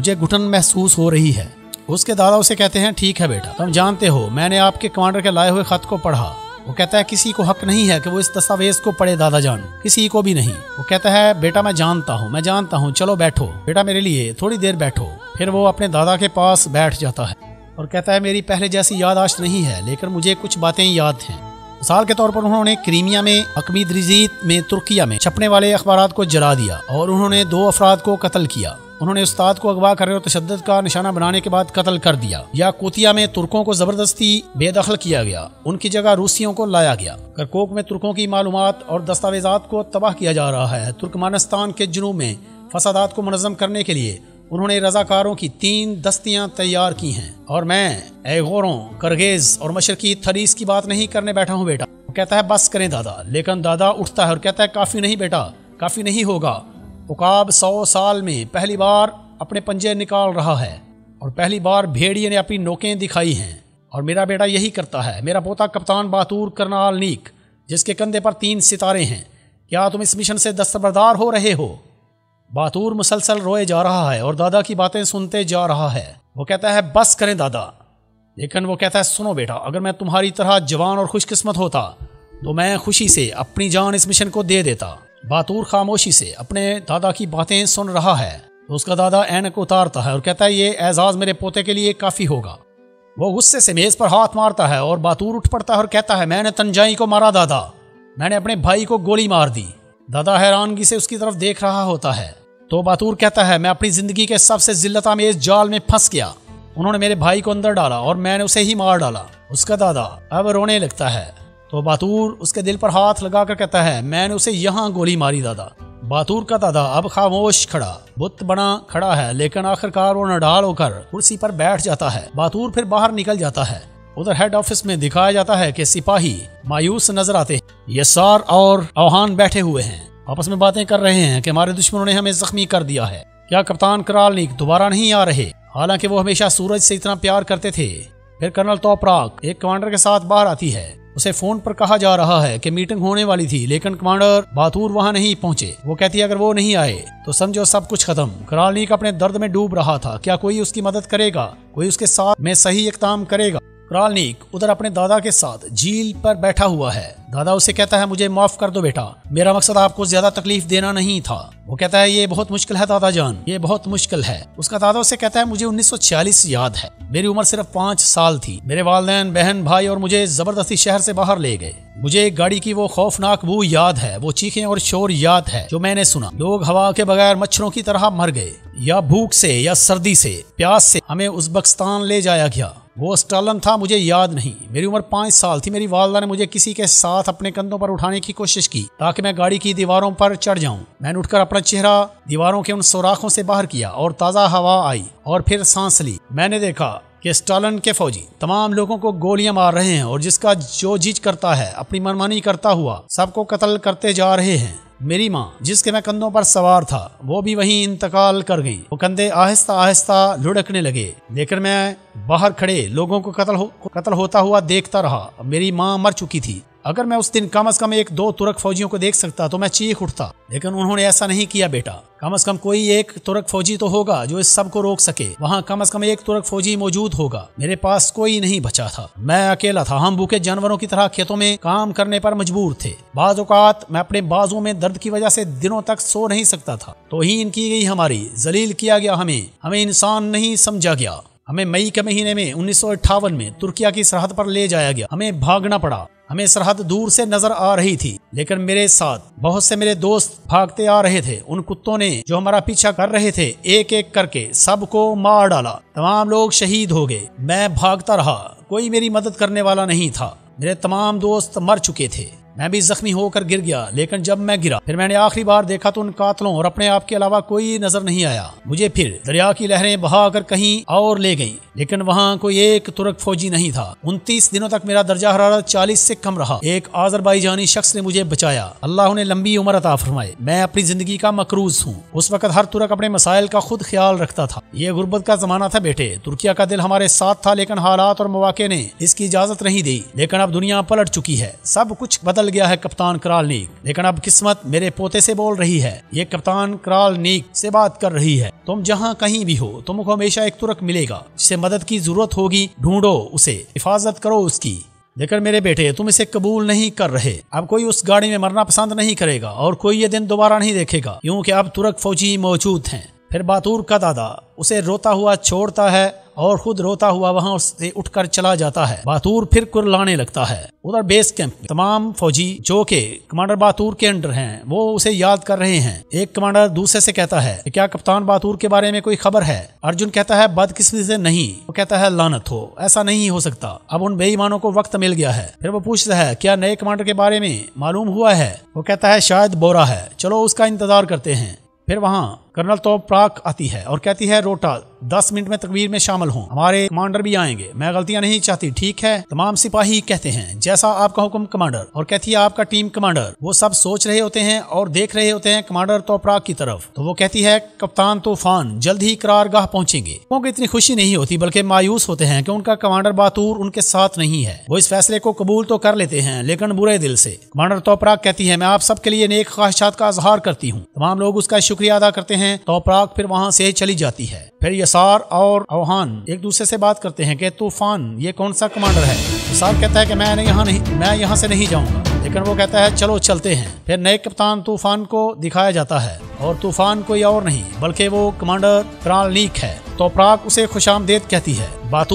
रही है। उसके दादा उसे कहते हैं ठीक है बेटा, तुम जानते हो मैंने आपके कमांडर के लाए हुए खत को पढ़ा। वो कहता है किसी को हक नहीं है कि वो इस दस्तावेज को पढ़े दादा जान, किसी को भी नहीं। वो कहता है बेटा मैं जानता हूँ, चलो बैठो बेटा, मेरे लिए थोड़ी देर बैठो। फिर वो अपने दादा के पास बैठ जाता है और कहता है मेरी पहले जैसी याददाश्त नहीं है, लेकिन मुझे कुछ बातें याद हैं। मिसाल के तौर पर उन्होंने क्रीमिया में अकमीदरिजीत में तुर्किया में छपने वाले अखबारात को जला दिया और उन्होंने 2 अफराद को कत्ल किया। उन्होंने उस्ताद को अगवा करने और तशद्दुद का निशाना बनाने के बाद कत्ल कर दिया। या कोतिया में तुर्कों को जबरदस्ती बेदखल किया गया, उनकी जगह रूसियों को लाया गया। करकोक में तुर्कों की मालूमात और दस्तावेजात को तबाह किया जा रहा है। तुर्कमानिस्तान के जुनूब में फसादात को मुनज़्ज़म करने के लिए उन्होंने रजाकारों की 3 दस्तियां तैयार की हैं और मैं एगोरों, करगेज और मशरकी थरीस की बात नहीं करने बैठा हूँ बेटा। वो कहता है बस करें दादा, लेकिन दादा उठता है और कहता है काफ़ी नहीं बेटा, काफ़ी नहीं होगा। उकाब 100 साल में पहली बार अपने पंजे निकाल रहा है और पहली बार भेड़िए ने अपनी नोकें दिखाई हैं और मेरा बेटा यही करता है। मेरा पोता कप्तान बातूर करनाल नीक, जिसके कंधे पर 3 सितारे हैं, क्या तुम इस मिशन से दस्तबरदार हो रहे हो? बातूर मुसलसल रोए जा रहा है और दादा की बातें सुनते जा रहा है। वो कहता है बस करें दादा, लेकिन वो कहता है सुनो बेटा, अगर मैं तुम्हारी तरह जवान और खुशकिस्मत होता तो मैं खुशी से अपनी जान इस मिशन को दे देता। बातूर खामोशी से अपने दादा की बातें सुन रहा है तो उसका दादा ऐनक उतारता है और कहता है ये एजाज मेरे पोते के लिए काफी होगा। वो गुस्से से मेज पर हाथ मारता है और बातूर उठ पड़ता है और कहता है मैंने तंजाई को मारा दादा, मैंने अपने भाई को गोली मार दी। दादा हैरानगी से उसकी तरफ देख रहा होता है तो बातूर कहता है मैं अपनी जिंदगी के सबसे जिल्लतामेज जाल में फंस गया, उन्होंने मेरे भाई को अंदर डाला और मैंने उसे ही मार डाला। उसका दादा अब रोने लगता है तो बातूर उसके दिल पर हाथ लगाकर कहता है मैंने उसे यहाँ गोली मारी दादा। बातूर का दादा अब खामोश खड़ा बुत बना खड़ा है, लेकिन आखिरकार वो नडाल होकर कुर्सी पर बैठ जाता है। बातूर फिर बाहर निकल जाता है। उधर हेड ऑफिस में दिखाया जाता है कि सिपाही मायूस नजर आते हैं। यसार और औहान बैठे हुए हैं, आपस में बातें कर रहे हैं कि हमारे दुश्मनों ने हमें जख्मी कर दिया है, क्या कप्तान करालनिक दोबारा नहीं आ रहे? हालांकि वो हमेशा सूरज से इतना प्यार करते थे। फिर कर्नल तोपराक एक कमांडर के साथ बाहर आती है। उसे फोन पर कहा जा रहा है कि मीटिंग होने वाली थी, लेकिन कमांडर बातूर वहां नहीं पहुंचे। वो कहती है अगर वो नहीं आए तो समझो सब कुछ खत्म। करालनिक अपने दर्द में डूब रहा था, क्या कोई उसकी मदद करेगा, कोई उसके साथ में सही इक़दाम करेगा? करालनिक उधर अपने दादा के साथ झील पर बैठा हुआ है। दादा उसे कहता है मुझे माफ कर दो बेटा, मेरा मकसद आपको ज्यादा तकलीफ देना नहीं था। वो कहता है ये बहुत मुश्किल है दादा जान, ये बहुत मुश्किल है। उसका दादा उसे कहता है मुझे 1946 याद है, मेरी उम्र सिर्फ 5 साल थी। मेरे वालिदैन, बहन, भाई और मुझे जबरदस्ती शहर से बाहर ले गए। मुझे एक गाड़ी की वो खौफनाक बू याद है, वो चीखें और शोर याद है जो मैंने सुना। लोग हवा के बगैर मच्छरों की तरह मर गए, या भूख से या सर्दी से, प्यास से। हमें उज़्बेकिस्तान ले जाया गया, वो स्टालन था, मुझे याद नहीं। मेरी उम्र 5 साल थी। मेरी वालिदा ने मुझे किसी के साथ अपने कंधों पर उठाने की कोशिश की ताकि मैं गाड़ी की दीवारों पर चढ़ जाऊं। मैंने उठकर अपना चेहरा दीवारों के उन सुराखों से बाहर किया और ताज़ा हवा आई और फिर सांस ली। मैंने देखा कि स्टालिन के फौजी तमाम लोगों को गोलियां मार रहे हैं और जिसका जो जीज करता है अपनी मनमानी करता हुआ सबको कत्ल करते जा रहे हैं। मेरी माँ जिसके मैं कंधों पर सवार था वो भी वहीं इंतकाल कर गई। वो कंधे आहिस्ता आहिस्ता लुढ़कने लगे, लेकिन मैं बाहर खड़े लोगों को कत्ल होता हुआ देखता रहा। मेरी माँ मर चुकी थी। अगर मैं उस दिन कम से कम 1-2 तुर्क फौजियों को देख सकता तो मैं चीख उठता, लेकिन उन्होंने ऐसा नहीं किया बेटा। कम से कम कोई एक तुर्क फौजी तो होगा जो इस सब को रोक सके। वहाँ कम से कम एक तुर्क फौजी मौजूद होगा। मेरे पास कोई नहीं बचा था, मैं अकेला था। हम भूखे जानवरों की तरह खेतों में काम करने पर मजबूर थे। बाज़ औक़ात मैं अपने बाजू में दर्द की वजह से दिनों तक सो नहीं सकता था। तौहीन की गई हमारी, जलील किया गया हमें इंसान नहीं समझा गया। हमें मई के महीने में 1958 में तुर्किया की सरहद पर ले जाया गया। हमें भागना पड़ा। हमें सरहद दूर से नजर आ रही थी, लेकिन मेरे साथ बहुत से मेरे दोस्त भागते आ रहे थे। उन कुत्तों ने जो हमारा पीछा कर रहे थे एक एक करके सबको मार डाला। तमाम लोग शहीद हो गए। मैं भागता रहा, कोई मेरी मदद करने वाला नहीं था। मेरे तमाम दोस्त मर चुके थे। मैं भी जख्मी होकर गिर गया, लेकिन जब मैं गिरा फिर मैंने आखिरी बार देखा तो उन कातलों और अपने आप के अलावा कोई नजर नहीं आया। मुझे फिर दरिया की लहरें बहाकर कहीं और ले गईं, लेकिन वहाँ कोई एक तुर्क फौजी नहीं था। 29 दिनों तक मेरा दर्जा हरारत 40 से कम रहा। एक आज़रबाईजानी शख्स ने मुझे बचाया। अल्लाह उन्हें लंबी उम्र अता फरमाए। मैं अपनी जिंदगी का मकरूज हूँ। उस वक्त हर तुर्क अपने मसाइल का खुद ख्याल रखता था। ये गुर्बत का जमाना था बेटे। तुर्किया का दिल हमारे साथ था, लेकिन हालात और मौके ने इसकी इजाजत नहीं दी। लेकिन अब दुनिया पलट चुकी है, सब कुछ बदल बदल गया है कप्तान क्रालनीक, लेकिन अब किस्मत मेरे पोते से बोल रही है। ये कप्तान क्रालनीक से बात कर रही है। तुम जहाँ कहीं भी हो तुमको हमेशा एक तुर्क मिलेगा जिसे मदद की जरूरत होगी, ढूंढो उसे, हिफाजत करो उसकी। लेकिन मेरे बेटे तुम इसे कबूल नहीं कर रहे। अब कोई उस गाड़ी में मरना पसंद नहीं करेगा और कोई ये दिन दोबारा नहीं देखेगा, क्योंकि अब तुर्क फौजी मौजूद हैं। फिर बातूर का दादा उसे रोता हुआ छोड़ता है और खुद रोता हुआ वहां से उठकर चला जाता है। बातूर फिर कुरलाने लगता है। उधर बेस कैंप में तमाम फौजी जो के कमांडर बातूर के अंडर हैं वो उसे याद कर रहे हैं। एक कमांडर दूसरे से कहता है कि क्या कप्तान बातूर के बारे में कोई खबर है? अर्जुन कहता है बदकिस्मती से नहीं। वो कहता है लानत हो, ऐसा नहीं हो सकता। अब उन बेईमानों को वक्त मिल गया है। फिर वो पूछता है क्या नए कमांडर के बारे में मालूम हुआ है? वो कहता है शायद बोरा है, चलो उसका इंतजार करते हैं। फिर वहाँ कर्नल तोपराक आती है और कहती है रोटा 10 मिनट में तकबीर में शामिल हों, हमारे कमांडर भी आएंगे, मैं गलतियां नहीं चाहती, ठीक है? तमाम सिपाही कहते हैं जैसा आपका हुक्म कमांडर। और कहती है आपका टीम कमांडर। वो सब सोच रहे होते हैं और देख रहे होते हैं कमांडर तोपराक की तरफ। तो वो कहती है कप्तान तूफान जल्द ही करारगाह पहुंचेंगे। उनको इतनी खुशी नहीं होती बल्कि मायूस होते हैं कि उनका कमांडर बातूर उनके साथ नहीं है। वो इस फैसले को कबूल तो कर लेते हैं लेकिन बुरे दिल से। कमांडर तोपराक कहती है मैं आप सबके लिए नेक ख्वाहिशात का इजहार करती हूँ। तमाम लोग उसका शुक्रिया अदा करते हैं। तोपराक फिर वहाँ से चली जाती है। फिर यसार और अवहान एक दूसरे से बात करते हैं कि तूफान ये कौन सा कमांडर है? यसार कहता है कि मैं यहाँ से नहीं जाऊंगा, लेकिन वो कहता है चलो चलते हैं। फिर नए कप्तान तूफान को दिखाया जाता है और तूफान कोई और नहीं बल्कि वो कमांडर क्रालनीक है। तोपराक उसे खुशामदीद कहती है।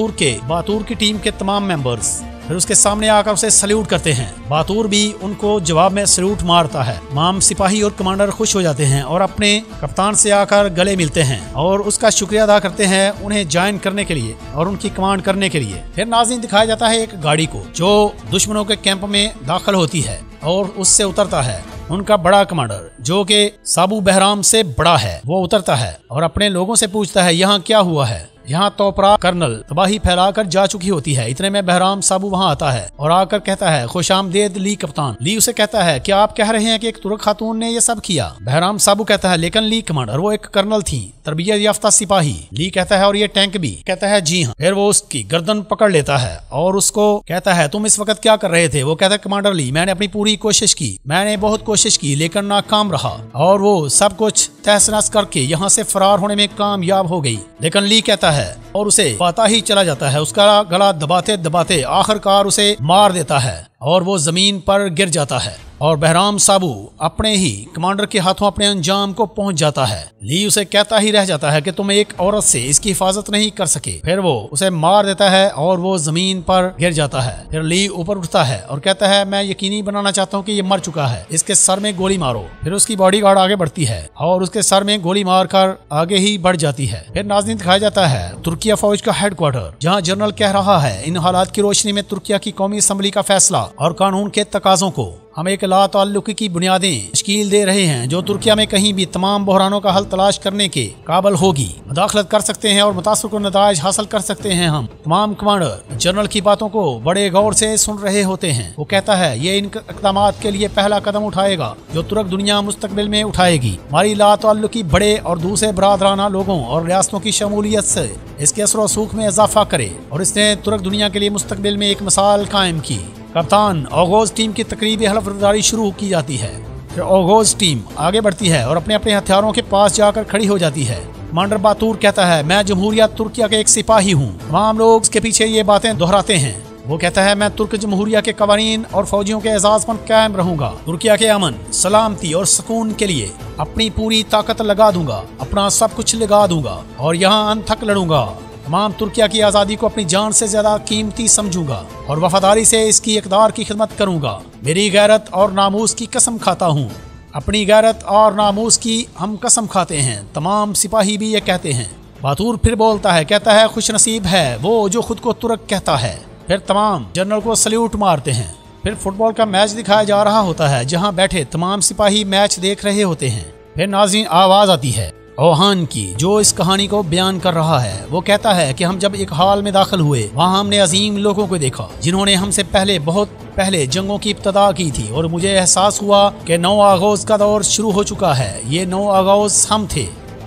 बातूर की टीम के तमाम मेंबर्स फिर उसके सामने आकर उसे सल्यूट करते हैं। बातूर भी उनको जवाब में सल्यूट मारता है। तमाम सिपाही और कमांडर खुश हो जाते हैं और अपने कप्तान से आकर गले मिलते हैं और उसका शुक्रिया अदा करते हैं उन्हें ज्वाइन करने के लिए और उनकी कमांड करने के लिए। फिर नाज़रीन दिखाया जाता है एक गाड़ी को जो दुश्मनों के कैंप में दाखिल होती है और उससे उतरता है उनका बड़ा कमांडर जो कि साबू बहराम से बड़ा है। वो उतरता है और अपने लोगों से पूछता है यहाँ क्या हुआ है? यहाँ तोपरा कर्नल तबाही फैलाकर जा चुकी होती है। इतने में बहराम साबू वहाँ आता है और आकर कहता है खुशामदीद ली कप्तान। ली उसे कहता है क्या आप कह रहे हैं कि एक तुर्क खातून ने ये सब किया? बहराम साबू कहता है लेकिन ली कमांडर वो एक कर्नल थी, तरबियत याफ्ता सिपाही। ली कहता है और ये टैंक भी? कहता है जी हाँ। फिर वो उसकी गर्दन पकड़ लेता है और उसको कहता है तुम इस वक्त क्या कर रहे थे? वो कहता है कमांडर ली मैंने अपनी पूरी कोशिश की, मैंने बहुत कोशिश की लेकिन नाकाम रहा और वो सब कुछ तहस नहस करके यहाँ से फरार होने में कामयाब हो गई। लेकिन ली कहता है और उसे पता ही चला जाता है। उसका गला दबाते दबाते आखिरकार उसे मार देता है और वो जमीन पर गिर जाता है और बहराम साबू अपने ही कमांडर के हाथों अपने अंजाम को पहुंच जाता है। ली उसे कहता ही रह जाता है कि तुम एक औरत से इसकी हिफाजत नहीं कर सके। फिर वो उसे मार देता है और वो जमीन पर गिर जाता है। फिर ली ऊपर उठता है और कहता है मैं यकीनी बनाना चाहता हूँ कि ये मर चुका है, इसके सर में गोली मारो। फिर उसकी बॉडीगार्ड आगे बढ़ती है और उसके सर में गोली मारकर आगे ही बढ़ जाती है। फिर नाज़रीन दिखाया जाता है तुर्किया फौज का हेडक्वार्टर जहाँ जनरल कह रहा है इन हालात की रोशनी में तुर्किया की कौमी असम्बली का फैसला और कानून के तकाजों को हम एक ला ताल्लुकी की बुनियादें तश्कील दे रहे हैं जो तुर्किया में कहीं भी तमाम बहरानों का हल तलाश करने के काबिल होगी। मुदाखलत कर सकते हैं और मुतासर को नताइज हासिल कर सकते हैं। हम तमाम कमांडर जनरल की बातों को बड़े गौर से सुन रहे होते हैं। वो कहता है ये इन इक़दाम के लिए पहला कदम उठाएगा जो तुर्क दुनिया मुस्तकबिल में उठाएगी। हमारी ला ताल्लुकी बड़े और दूसरे बरादराना लोगों और रियासतों की शमूलियत से इसके असर सूख में इजाफा करे और इसने तुर्क दुनिया के लिए मुस्तकबिल में एक मिसाल कायम की। कप्तान ओगोज टीम की तकरीबी हलफबर्दारी शुरू की जाती है। फिर ओगोज टीम आगे बढ़ती है और अपने अपने हथियारों के पास जाकर खड़ी हो जाती है। कमांडर बातूर कहता है मैं जमहूरिया तुर्किया का एक सिपाही हूँ। तमाम लोग इसके पीछे ये बातें दोहराते हैं। वो कहता है मैं तुर्क जमहूरिया के कवानीन और फौजियों के एजाज पर कायम रहूंगा। तुर्किया के अमन, सलामती और सुकून के लिए अपनी पूरी ताकत लगा दूंगा, अपना सब कुछ लगा दूंगा और यहाँ अंत तक लड़ूंगा। तमाम तुर्किया की आज़ादी को अपनी जान से ज्यादा कीमती समझूंगा और वफादारी से इसकी इक़दार की खिदमत करूंगा। मेरी गैरत और नामूस की कसम खाता हूँ। अपनी गैरत और नामूस की हम कसम खाते हैं। तमाम सिपाही भी ये कहते हैं। बातूर फिर बोलता है, कहता है खुश नसीब है वो जो खुद को तुर्क कहता है। फिर तमाम जनरल को सल्यूट मारते हैं। फिर फुटबॉल का मैच दिखाया जा रहा होता है जहाँ बैठे तमाम सिपाही मैच देख रहे होते हैं। फिर नाज़रीन आवाज आती है ओहान की जो इस कहानी को बयान कर रहा है। वो कहता है कि हम जब एक हाल में दाखिल हुए वहाँ हमने अजीम लोगों को देखा जिन्होंने हमसे बहुत पहले जंगों की इब्तदा की थी और मुझे एहसास हुआ कि 9 आगोज का दौर शुरू हो चुका है। ये 9 आगोज हम थे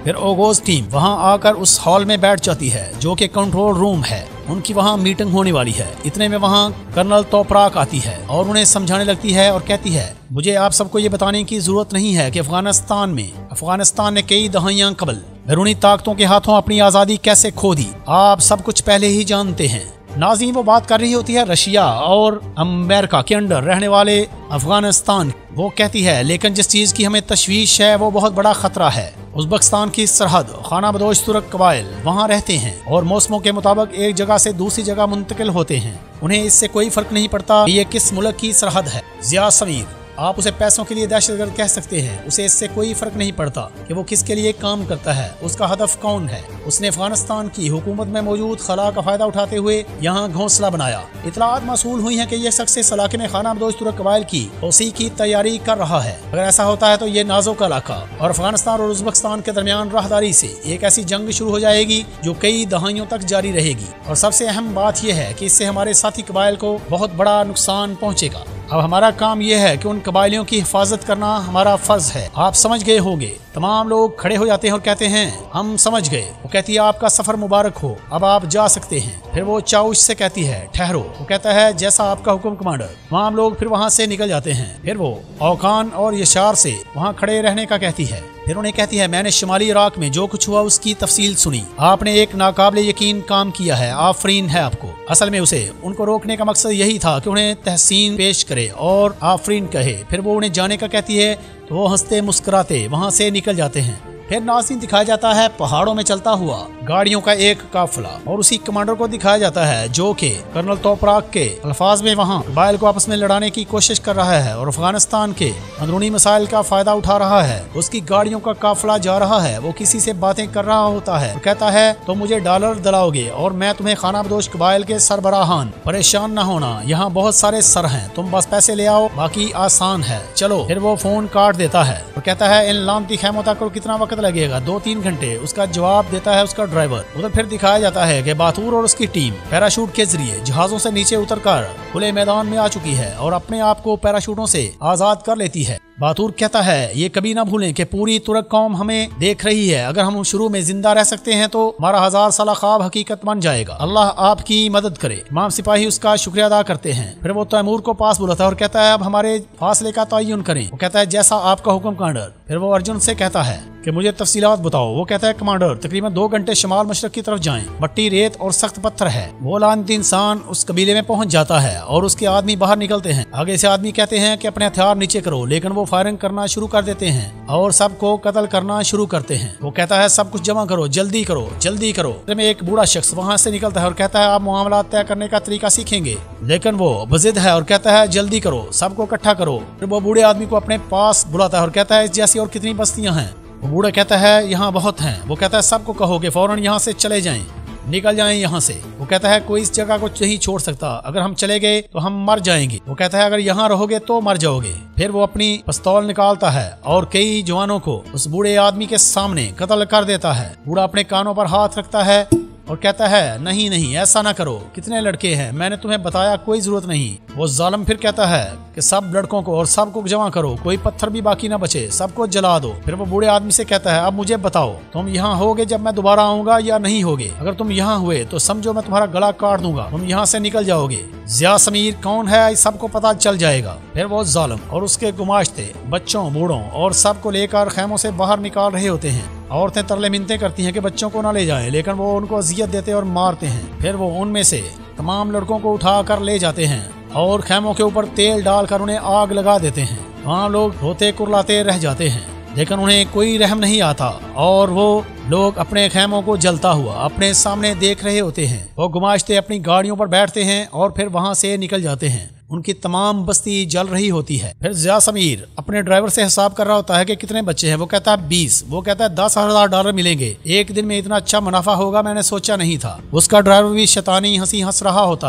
फिर ओगोस टीम वहाँ आकर उस हॉल में बैठ जाती है जो कि कंट्रोल रूम है। उनकी वहाँ मीटिंग होने वाली है। इतने में वहाँ कर्नल तोपराक आती है और उन्हें समझाने लगती है और कहती है, मुझे आप सबको ये बताने की जरूरत नहीं है कि अफगानिस्तान ने कई दहाइयां कबल बैरूनी ताकतों के हाथों अपनी आज़ादी कैसे खो दी। आप सब कुछ पहले ही जानते हैं। नाज़रीन, वो बात कर रही होती है रशिया और अमेरिका के अंडर रहने वाले अफगानिस्तान। वो कहती है, लेकिन जिस चीज़ की हमें तशवीश है वो बहुत बड़ा खतरा है। उज़्बेकिस्तान की सरहद खाना बदोश तुर्क कबाइल वहाँ रहते हैं और मौसमों के मुताबिक एक जगह से दूसरी जगह मुंतकिल होते हैं। उन्हें इससे कोई फर्क नहीं पड़ता ये किस मुल्क की सरहद है। ज़िया समीर, आप उसे पैसों के लिए दहशतगर्द कह सकते हैं, उसे इससे कोई फर्क नहीं पड़ता कि वो किसके लिए काम करता है, उसका हदफ कौन है। उसने अफगानिस्तान की हुकूमत में मौजूद खला का फायदा उठाते हुए यहाँ घोंसला बनाया। इतलात मौसूल हुई है कि यह शख्स इस इलाके में खाना बदोश तुर्क कबाइल की तोसी की तैयारी कर रहा है। अगर ऐसा होता है तो ये नाजुक इलाका और अफगानिस्तान और उज़्बेकिस्तान के दरमियान राहदारी से एक ऐसी जंग शुरू हो जाएगी जो कई दहाइयों तक जारी रहेगी। और सबसे अहम बात यह है कि इससे हमारे साथी कबाइल को बहुत बड़ा नुकसान पहुँचेगा। अब हमारा काम यह है कि उन कबाइलियों की हिफाजत करना हमारा फर्ज है। आप समझ गए होंगे। तमाम लोग खड़े हो जाते हैं और कहते हैं, हम समझ गए। वो कहती है, आपका सफर मुबारक हो, अब आप जा सकते हैं। फिर वो चाउश से कहती है, ठहरो। वो कहता है, जैसा आपका हुक्म कमांडर। तमाम लोग फिर वहाँ से निकल जाते हैं। फिर वो औकान और यशार से वहाँ खड़े रहने का कहती है। फिर उन्हें कहती है, मैंने शुमाली इराक में जो कुछ हुआ उसकी तफसील सुनी। आपने एक नाकाबिले यकीन काम किया है, आफरीन है आपको। असल में उसे उनको रोकने का मकसद यही था कि उन्हें तहसीन पेश करे और आफरीन कहे। फिर वो उन्हें जाने का कहती है तो वो हंसते मुस्कुराते वहाँ से निकल जाते हैं। फिर नाज़रीन दिखाया जाता है पहाड़ों में चलता हुआ गाड़ियों का एक काफिला और उसी कमांडर को दिखाया जाता है जो कि कर्नल तोपराक के अल्फाज में वहाँ कबाइल को आपस में लड़ाने की कोशिश कर रहा है और अफगानिस्तान के अंदरूनी मसाइल का फायदा उठा रहा है। उसकी गाड़ियों का काफिला जा रहा है। वो किसी से बातें कर रहा होता है। कहता है, तो मुझे डॉलर दिलाओगे और मैं तुम्हें खाना बदोश कबाइल के सरबराहान। परेशान न होना, यहाँ बहुत सारे सर हैं, तुम बस पैसे ले आओ, बाकी आसान है, चलो। फिर वो फोन काट देता है और कहता है, इन लामती खैमों तक कितना वक्त लगेगा? 2-3 घंटे। उसका जवाब देता है उसका ड्राइवर। उधर फिर दिखाया जाता है कि बातूर और उसकी टीम पैराशूट के जरिए जहाजों से नीचे उतरकर खुले मैदान में आ चुकी है और अपने आप को पैराशूटों से आजाद कर लेती है। बातूर कहता है, ये कभी ना भूलें कि पूरी तुर्क कौम हमें देख रही है। अगर हम शुरू में जिंदा रह सकते हैं तो हमारा 1000 साल ख्वाब हकीकत बन जाएगा। अल्लाह आपकी मदद करे। तमाम सिपाही उसका शुक्रिया अदा करते हैं। फिर वो तैमूर को पास बुलाता है और कहता है, अब हमारे फासले का तयन करें। वो कहता है, जैसा आपका हुक्म कमांडर। फिर वो अर्जुन से कहता है कि मुझे तफसीलात बताओ। वो कहता है, कमांडर, तकरीबन 2 घंटे शमाल मशरक की तरफ जाएं। मट्टी, रेत और सख्त पत्थर है। वो लानती इंसान उस कबीले में पहुंच जाता है और उसके आदमी बाहर निकलते हैं। आगे से आदमी कहते हैं कि अपने हथियार नीचे करो, लेकिन वो फायरिंग करना शुरू कर देते हैं और सबको कत्ल करना शुरू करते हैं। वो कहता है, सब कुछ जमा करो, जल्दी करो, जल्दी करो। में एक बूढ़ा शख्स वहाँ से निकलता है और कहता है, आप मामला तय करने का तरीका सीखेंगे। लेकिन वो बजिद है और कहता है, जल्दी करो, सबको इकट्ठा करो। फिर वो बूढ़े आदमी को अपने पास बुलाता है और कहता है, जैसी और कितनी बस्तियां हैं? वो बूढ़ा कहता है, यहाँ बहुत हैं। वो कहता है, सबको कहो कि फौरन यहाँ से चले जाएं, निकल जाएं यहाँ से। वो कहता है, कोई इस जगह को नहीं छोड़ सकता, अगर हम चले गए तो हम मर जाएंगे। वो कहता है, अगर यहाँ रहोगे तो मर जाओगे। फिर वो अपनी पिस्तौल निकालता है और कई जवानों को उस बूढ़े आदमी के सामने कत्ल कर देता है। बूढ़ा अपने कानों पर हाथ रखता है और कहता है, नहीं नहीं, ऐसा ना करो, कितने लड़के हैं, मैंने तुम्हें बताया, कोई जरूरत नहीं। वो जालिम फिर कहता है कि सब लड़कों को और सबको जमा करो, कोई पत्थर भी बाकी ना बचे, सबको जला दो। फिर वो बूढ़े आदमी से कहता है, अब मुझे बताओ, तुम यहाँ होगे जब मैं दोबारा आऊंगा या नहीं होगे? अगर तुम यहाँ हुए तो समझो मैं तुम्हारा गला काट दूंगा, तुम यहाँ से निकल जाओगे। ज़िया समीर कौन है सबको पता चल जाएगा। फिर वो जालिम और उसके गुमाश्ते बच्चों, बूढ़ों और सबको लेकर खैमों से बाहर निकाल रहे होते हैं। औरतें तरले मिन्नतें करती हैं कि बच्चों को ना ले जाएं, लेकिन वो उनको अजियत देते और मारते हैं। फिर वो उनमें से तमाम लड़कों को उठा कर ले जाते हैं और खैमों के ऊपर तेल डालकर उन्हें आग लगा देते हैं। वहाँ लोग रोते कुरलाते रह जाते हैं, लेकिन उन्हें कोई रहम नहीं आता और वो लोग अपने खैमों को जलता हुआ अपने सामने देख रहे होते हैं। वो गुमाश्ते अपनी गाड़ियों पर बैठते हैं और फिर वहाँ से निकल जाते हैं। उनकी तमाम बस्ती जल रही होती है। फिर ज़िया समीर अपने ड्राइवर से हिसाब कर रहा होता है कि कितने बच्चे हैं। वो कहता है 20। वो कहता है $10,000 मिलेंगे, एक दिन में इतना अच्छा मुनाफा होगा मैंने सोचा नहीं था। उसका ड्राइवर भी शैतानी हंसी हंस रहा होता है।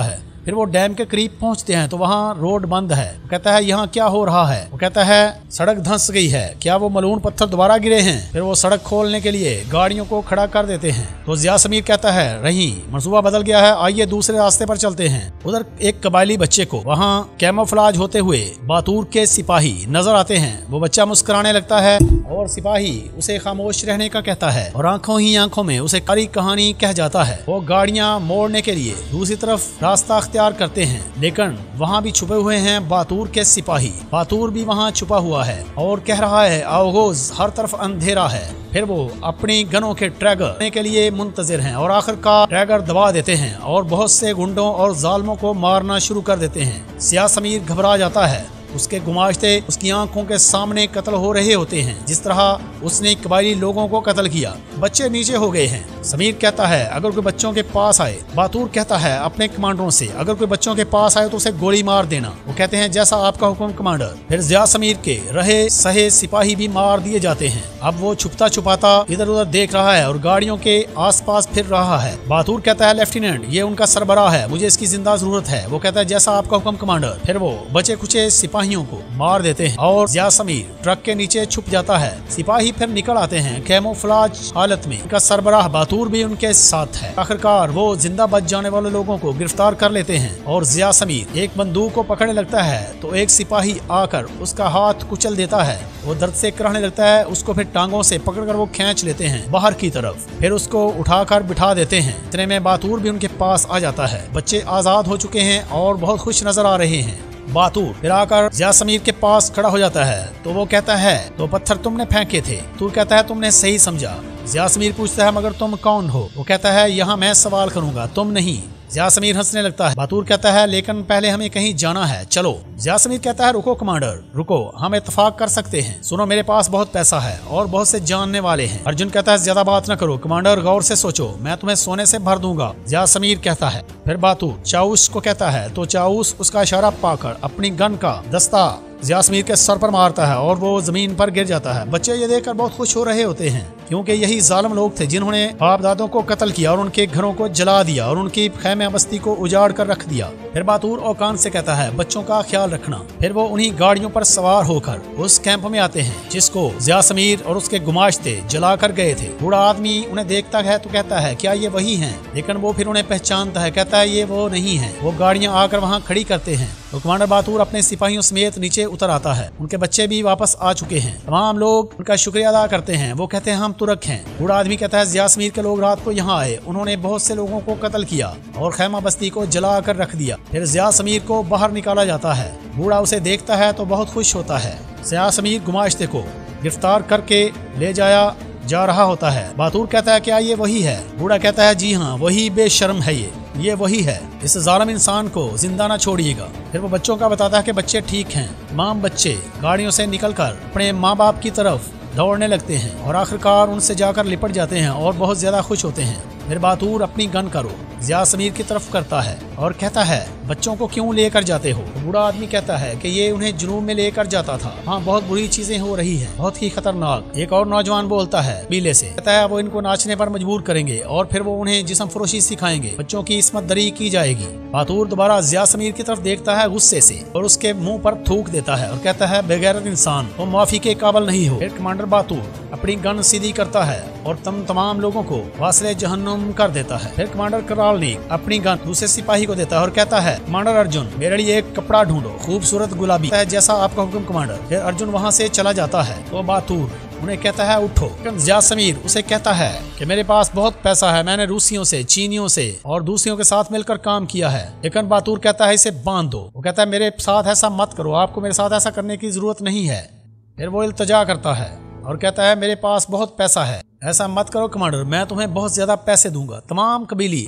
फिर वो डैम के करीब पहुंचते हैं तो वहाँ रोड बंद है। वो कहता है यहाँ क्या हो रहा है? वो कहता है सड़क धंस गई है, क्या वो मलून पत्थर दोबारा गिरे हैं? फिर वो सड़क खोलने के लिए गाड़ियों को खड़ा कर देते हैं। तो जिया समीर कहता है नहीं, मंसूबा बदल गया है, आइए दूसरे रास्ते पर चलते हैं। उधर एक कबायली बच्चे को वहाँ कैमोफ्लाज होते हुए बातूर के सिपाही नजर आते हैं। वो बच्चा मुस्कुराने लगता है और सिपाही उसे खामोश रहने का कहता है और आंखों ही आंखों में उसे सारी कहानी कह जाता है। वो गाड़ियां मोड़ने के लिए दूसरी तरफ रास्ता अख्तियार करते हैं, लेकिन वहाँ भी छुपे हुए हैं बातूर के सिपाही। बातूर भी वहाँ छुपा हुआ है और कह रहा है आओगोज, हर तरफ अंधेरा है। फिर वो अपनी गनों के ट्रैगर के लिए मुंतजिर हैं और आखिरकार ट्रैगर दबा देते हैं और बहुत से गुंडों और जालमों को मारना शुरू कर देते हैं। जिया समीर घबरा जाता है, उसके गुमाश्ते उसकी आंखों के सामने कत्ल हो रहे होते हैं, जिस तरह उसने कबायली लोगों को कत्ल किया। बच्चे नीचे हो गए हैं। समीर कहता है अगर कोई बच्चों के पास आए, बातूर कहता है अपने कमांडरों से अगर कोई बच्चों के पास आए तो उसे गोली मार देना। वो कहते हैं जैसा आपका हुक्म कमांडर। फिर जिया समीर के रहे सहे सिपाही भी मार दिए जाते हैं। अब वो छुपता छुपाता इधर उधर देख रहा है और गाड़ियों के आसपास फिर रहा है। बातूर कहता है लेफ्टिनेंट, ये उनका सरबराह है, मुझे इसकी जिंदा जरूरत है। वो कहता है जैसा आपका हुक्म कमांडर। फिर वो बचे कुचे सिपाहियों को मार देते हैं और जिया समीर ट्रक के नीचे छुप जाता है। सिपाही फिर निकल आते हैं कैमोफ्लाज हालत में। इनका सरबराह बातूर भी उनके साथ है। आखिरकार वो जिंदा बच जाने वाले लोगों को गिरफ्तार कर लेते हैं और जिया समीर एक बंदूक को पकड़ने लगता है तो एक सिपाही आकर उसका हाथ कुचल देता है। वो दर्द से कराहने लगता है, उसको फिर टांगों से पकड़कर वो खींच लेते हैं बाहर की तरफ। फिर उसको उठाकर बिठा देते हैं। इतने में बातूर भी उनके पास आ जाता है। बच्चे आजाद हो चुके हैं और बहुत खुश नजर आ रहे हैं। बातूर फिर आकर जिया समीर के पास खड़ा हो जाता है तो वो कहता है तो पत्थर तुमने फेंके थे? तू कहता है तुमने सही समझा। जिया समीर पूछता है मगर तुम कौन हो? वो कहता है यहाँ मैं सवाल करूंगा, तुम नहीं। जिया समीर हंसने लगता है। बातूर कहता है लेकिन पहले हमें कहीं जाना है, चलो। जिया समीर कहता है रुको कमांडर, रुको, हम इत्तेफाक कर सकते हैं। सुनो, मेरे पास बहुत पैसा है और बहुत से जानने वाले हैं। अर्जुन कहता है ज्यादा बात न करो कमांडर, गौर से सोचो, मैं तुम्हें सोने से भर दूंगा। जिया समीर कहता है। फिर बातूर चाऊस को कहता है तो चाऊस उसका इशारा पाकर अपनी गन का दस्ता जिया समीर के सर पर मारता है और वो जमीन पर गिर जाता है। बच्चे ये देखकर बहुत खुश हो रहे होते हैं क्योंकि यही जालिम लोग थे जिन्होंने बाप दादों को कत्ल किया और उनके घरों को जला दिया और उनकी खैमे बस्ती को उजाड़ कर रख दिया। फिर बातूर ओकान से कहता है बच्चों का ख्याल रखना। फिर वो उन्हीं गाड़ियों पर सवार होकर उस कैंप में आते हैं जिसको जिया समीर और उसके गुमाश्ते जला कर गए थे। बूढ़ा आदमी उन्हें देखता है तो कहता है क्या ये वही हैं? लेकिन वो फिर उन्हें पहचानता है, कहता है ये वो नहीं है। वो गाड़ियां आकर वहाँ खड़ी करते हैं तो कमांडर बातूर अपने सिपाहियों समेत नीचे उतर आता है। उनके बच्चे भी वापस आ चुके हैं। तमाम लोग उनका शुक्रिया अदा करते हैं। वो कहते हैं हम तुर्क हैं। बूढ़ा आदमी कहता है जिया समीर के लोग रात को यहाँ आए, उन्होंने बहुत से लोगों को कत्ल किया और खैमा बस्ती को जला कर रख दिया। फिर जिया समीर को बाहर निकाला जाता है। बूढ़ा उसे देखता है तो बहुत खुश होता है। जिया समीर गुमाश्ते को गिरफ्तार करके ले जाया जा रहा होता है। बातूर कहता है क्या ये वही है? बूढ़ा कहता है जी हाँ, वही बेशर्म है, ये वही है। इस जालिम इंसान को जिंदा न छोड़िएगा। फिर वो बच्चों का बताता है कि बच्चे ठीक हैं। तमाम बच्चे गाड़ियों से निकलकर अपने माँ बाप की तरफ दौड़ने लगते हैं और आखिरकार उनसे जाकर लिपट जाते हैं और बहुत ज्यादा खुश होते हैं। फिर बातूर अपनी गन का रुख जिया समीर की तरफ करता है और कहता है बच्चों को क्यों लेकर जाते हो? बूढ़ा आदमी कहता है कि ये उन्हें जुनून में लेकर जाता था। हाँ, बहुत बुरी चीजें हो रही हैं, बहुत ही खतरनाक। एक और नौजवान बोलता है बीले से, कहता है वो इनको नाचने पर मजबूर करेंगे और फिर वो उन्हें जिस्म फरोशी सिखाएंगे, बच्चों की इस्मत दरी की जाएगी। बातूर दोबारा जिया समीर की तरफ देखता है गुस्से से और उसके मुंह पर थूक देता है और कहता है बेगैरत इंसान, तुम माफी के काबिल नहीं हो। फिर कमांडर बातूर अपनी गन सीधी करता है और तमाम लोगों को वासले जहन्नुम कर देता है। फिर कमांडर करालनी अपनी गन दूसरे सिपाही को देता है और कहता है कमांडर अर्जुन, मेरे लिए एक कपड़ा ढूंढो, खूबसूरत गुलाबी है, जैसा आपका हुक्म कमांडर। फिर अर्जुन वहाँ से चला जाता है तो बातूर उन्हें कहता है उठो। जिया समीर उसे कहता है कि मेरे पास बहुत पैसा है, मैंने रूसियों से, चीनियों से और दूसरियों के साथ मिलकर काम किया है। लेकिन बातूर कहता है इसे बांध दो। वो कहता है मेरे साथ ऐसा मत करो, आपको मेरे साथ ऐसा करने की जरूरत नहीं है। फिर वो इल्तजा करता है और कहता है मेरे पास बहुत पैसा है, ऐसा मत करो कमांडर, मैं तुम्हें बहुत ज्यादा पैसे दूंगा। तमाम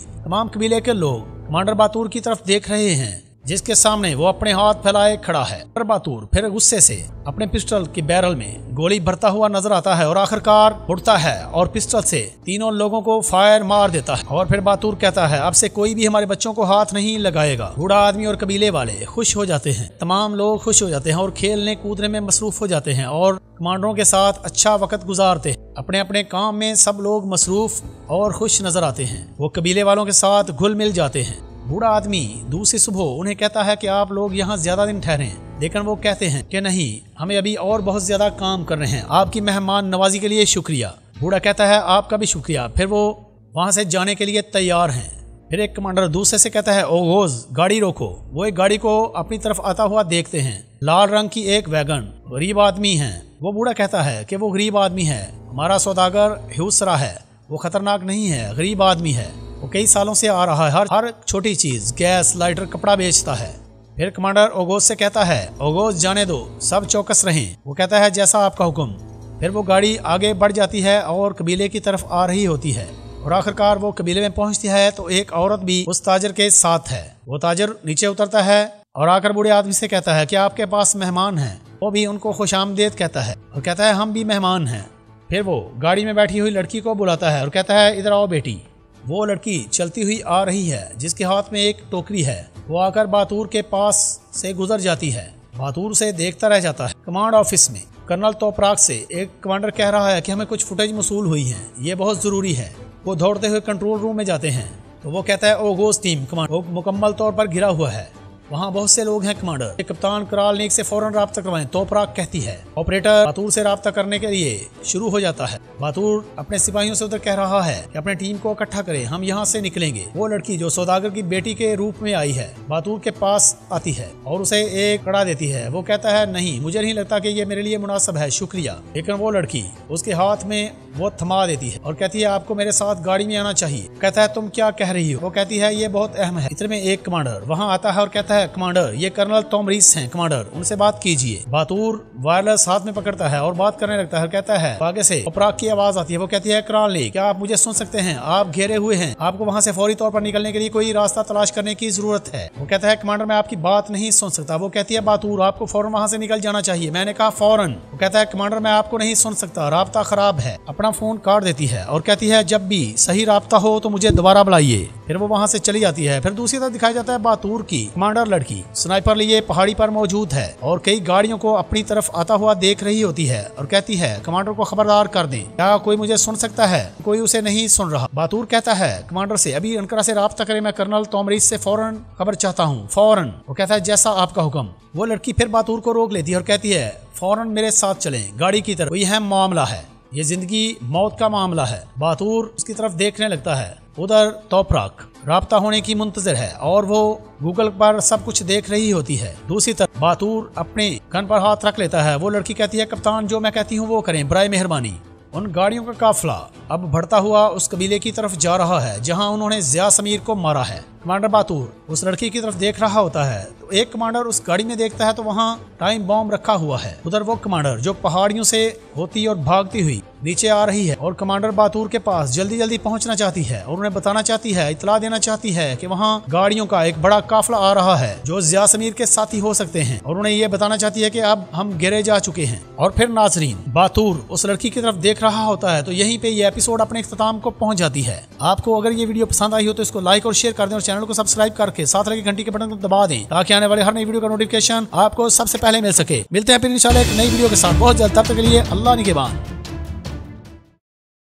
कबीले के लोग कमांडर बातूर की तरफ देख रहे हैं जिसके सामने वो अपने हाथ फैलाए खड़ा है। पर बातूर फिर गुस्से से अपने पिस्टल की बैरल में गोली भरता हुआ नजर आता है और आखिरकार उड़ता है और पिस्टल से तीनों लोगों को फायर मार देता है। और फिर बातूर कहता है अब से कोई भी हमारे बच्चों को हाथ नहीं लगाएगा। बूढ़ा आदमी और कबीले वाले खुश हो जाते हैं, तमाम लोग खुश हो जाते हैं और खेलने कूदने में मसरूफ हो जाते हैं और कमांडरों के साथ अच्छा वक्त गुजारते हैं। अपने अपने काम में सब लोग मसरूफ और खुश नजर आते हैं। वो कबीले वालों के साथ घुल मिल जाते हैं। बूढ़ा आदमी दूसरी सुबह उन्हें कहता है कि आप लोग यहाँ ज्यादा दिन ठहरे, लेकिन वो कहते हैं कि नहीं, हमें अभी और बहुत ज्यादा काम करने हैं, आपकी मेहमान नवाजी के लिए शुक्रिया। बूढ़ा कहता है आपका भी शुक्रिया। फिर वो वहाँ से जाने के लिए तैयार हैं। फिर एक कमांडर दूसरे से कहता है ओगोज गाड़ी रोको। वो एक गाड़ी को अपनी तरफ आता हुआ देखते हैं, लाल रंग की एक वैगन। गरीब आदमी है। वो बूढ़ा कहता है कि वो गरीब आदमी है, हमारा सौदागर ह्यूसरा है, वो खतरनाक नहीं है, गरीब आदमी है, वो कई सालों से आ रहा है, हर छोटी चीज गैस लाइटर कपड़ा बेचता है। फिर कमांडर ओगोज से कहता है ओगोज जाने दो, सब चौकस रहें। वो कहता है जैसा आपका हुक्म। फिर वो गाड़ी आगे बढ़ जाती है और कबीले की तरफ आ रही होती है और आखिरकार वो कबीले में पहुंचती है तो एक औरत भी उस ताजर के साथ है। वो ताजर नीचे उतरता है और आकर बूढ़े आदमी से कहता है कि आपके पास मेहमान हैं। वो भी उनको खुशामदीद कहता है और कहता है हम भी मेहमान हैं। फिर वो गाड़ी में बैठी हुई लड़की को बुलाता है और कहता है इधर आओ बेटी। वो लड़की चलती हुई आ रही है जिसके हाथ में एक टोकरी है। वो आकर बातूर के पास से गुजर जाती है। बातूर से देखता रह जाता है। कमांड ऑफिस में कर्नल तोपराक से एक कमांडर कह रहा है कि हमें कुछ फुटेज मसूल हुई है, ये बहुत जरूरी है। वो दौड़ते हुए कंट्रोल रूम में जाते हैं तो वो कहता है ओगोज टीम कमांडर मुकम्मल तौर पर घिरा हुआ है, वहाँ बहुत से लोग हैं कमांडर, कप्तान करालनिक से फौरन राब्ता करवाएं। तोपराक कहती है। ऑपरेटर बातूर से राब्ता करने के लिए शुरू हो जाता है। बातूर अपने सिपाहियों से उधर कह रहा है कि अपने टीम को इकट्ठा करें, हम यहाँ से निकलेंगे। वो लड़की जो सौदागर की बेटी के रूप में आई है बातूर के पास आती है और उसे एक कड़ा देती है। वो कहता है नहीं, मुझे नहीं लगता कि ये मेरे लिए मुनासिब है, शुक्रिया। लेकिन वो लड़की उसके हाथ में वो थमा देती है और कहती है आपको मेरे साथ गाड़ी में आना चाहिए। कहता है तुम क्या कह रही हो? वो कहती है ये बहुत अहम है। इतने में एक कमांडर वहाँ आता है और कहता है कमांडर ये कर्नल तोमरीस हैं, कमांडर उनसे बात कीजिए। बातूर वायरलेस हाथ में पकड़ता है और बात करने लगता है। कहता है आगे से तोपराक की आवाज आती है। वो कहती है करालनिक क्या आप मुझे सुन सकते हैं? आप घेरे हुए हैं, आपको वहाँ से फौरी तौर पर निकलने के लिए कोई रास्ता तलाश करने की जरूरत है। वो कहता है कमांडर मैं आपकी बात नहीं सुन सकता। वो कहती है बातूर आपको फौरन वहाँ से निकल जाना चाहिए। मैंने कहा फौरन। वो कहता है कमांडर मैं आपको नहीं सुन सकता, राब्ता खराब है। अपना फोन काट देती है और कहती है जब भी सही राब्ता हो तो मुझे दोबारा बुलाइए। फिर वो वहाँ से चली जाती है। फिर दूसरी तरफ दिखाया जाता है बातूर की कमांडर लड़की स्नाइपर लिए पहाड़ी पर मौजूद है और कई गाड़ियों को अपनी तरफ आता हुआ देख रही होती है और कहती है कमांडर को खबरदार कर दें, क्या कोई मुझे सुन सकता है? कोई उसे नहीं सुन रहा। बातूर कहता है कमांडर से अभी अनकरा से राब्ता करें, मैं कर्नल तोमरीस से फौरन खबर चाहता हूँ, फौरन। वो कहता है जैसा आपका हुक्म। वो लड़की फिर बातूर को रोक लेती है और कहती है फौरन मेरे साथ चलें गाड़ी की तरफ, यह मामला है, ये जिंदगी मौत का मामला है। बातूर उसकी तरफ देखने लगता है। उधर तोपराक राब्ता होने की मुंतजर है और वो गूगल पर सब कुछ देख रही होती है। दूसरी तरफ बातूर अपने गन पर हाथ रख लेता है। वो लड़की कहती है कप्तान जो मैं कहती हूँ वो करें बराए मेहरबानी। उन गाड़ियों का काफिला अब बढ़ता हुआ उस कबीले की तरफ जा रहा है जहां उन्होंने जिया समीर को मारा है। कमांडर बातूर उस लड़की की तरफ देख रहा होता है तो एक कमांडर उस गाड़ी में देखता है तो वहां टाइम बॉम्ब रखा हुआ है। उधर वो कमांडर जो पहाड़ियों से होती और भागती हुई नीचे आ रही है और कमांडर बातूर के पास जल्दी जल्दी पहुंचना चाहती है और उन्हें बताना चाहती है, इतला देना चाहती है कि वहाँ गाड़ियों का एक बड़ा काफिला आ रहा है जो जिया समीर के साथी हो सकते हैं और उन्हें ये बताना चाहती है कि अब हम गिरे जा चुके हैं। और फिर नाजरीन बातूर उस लड़की की तरफ देख रहा होता है तो यहीं पे ये एपिसोड अपने इख्तिताम को पहुंच जाती है। आपको अगर ये वीडियो पसंद आई हो तो इसको लाइक और शेयर कर दें और चैनल को सब्सक्राइब करके साथ लगे घंटी के बटन को दबा दें ताकि आने वाले हर नई वीडियो का नोटिफिकेशन आपको सबसे पहले मिल सके। मिलते हैं फिर इंशाल्लाह एक नई वीडियो के साथ बहुत जल्द। तब तक के लिए अल्लाह निगहबान।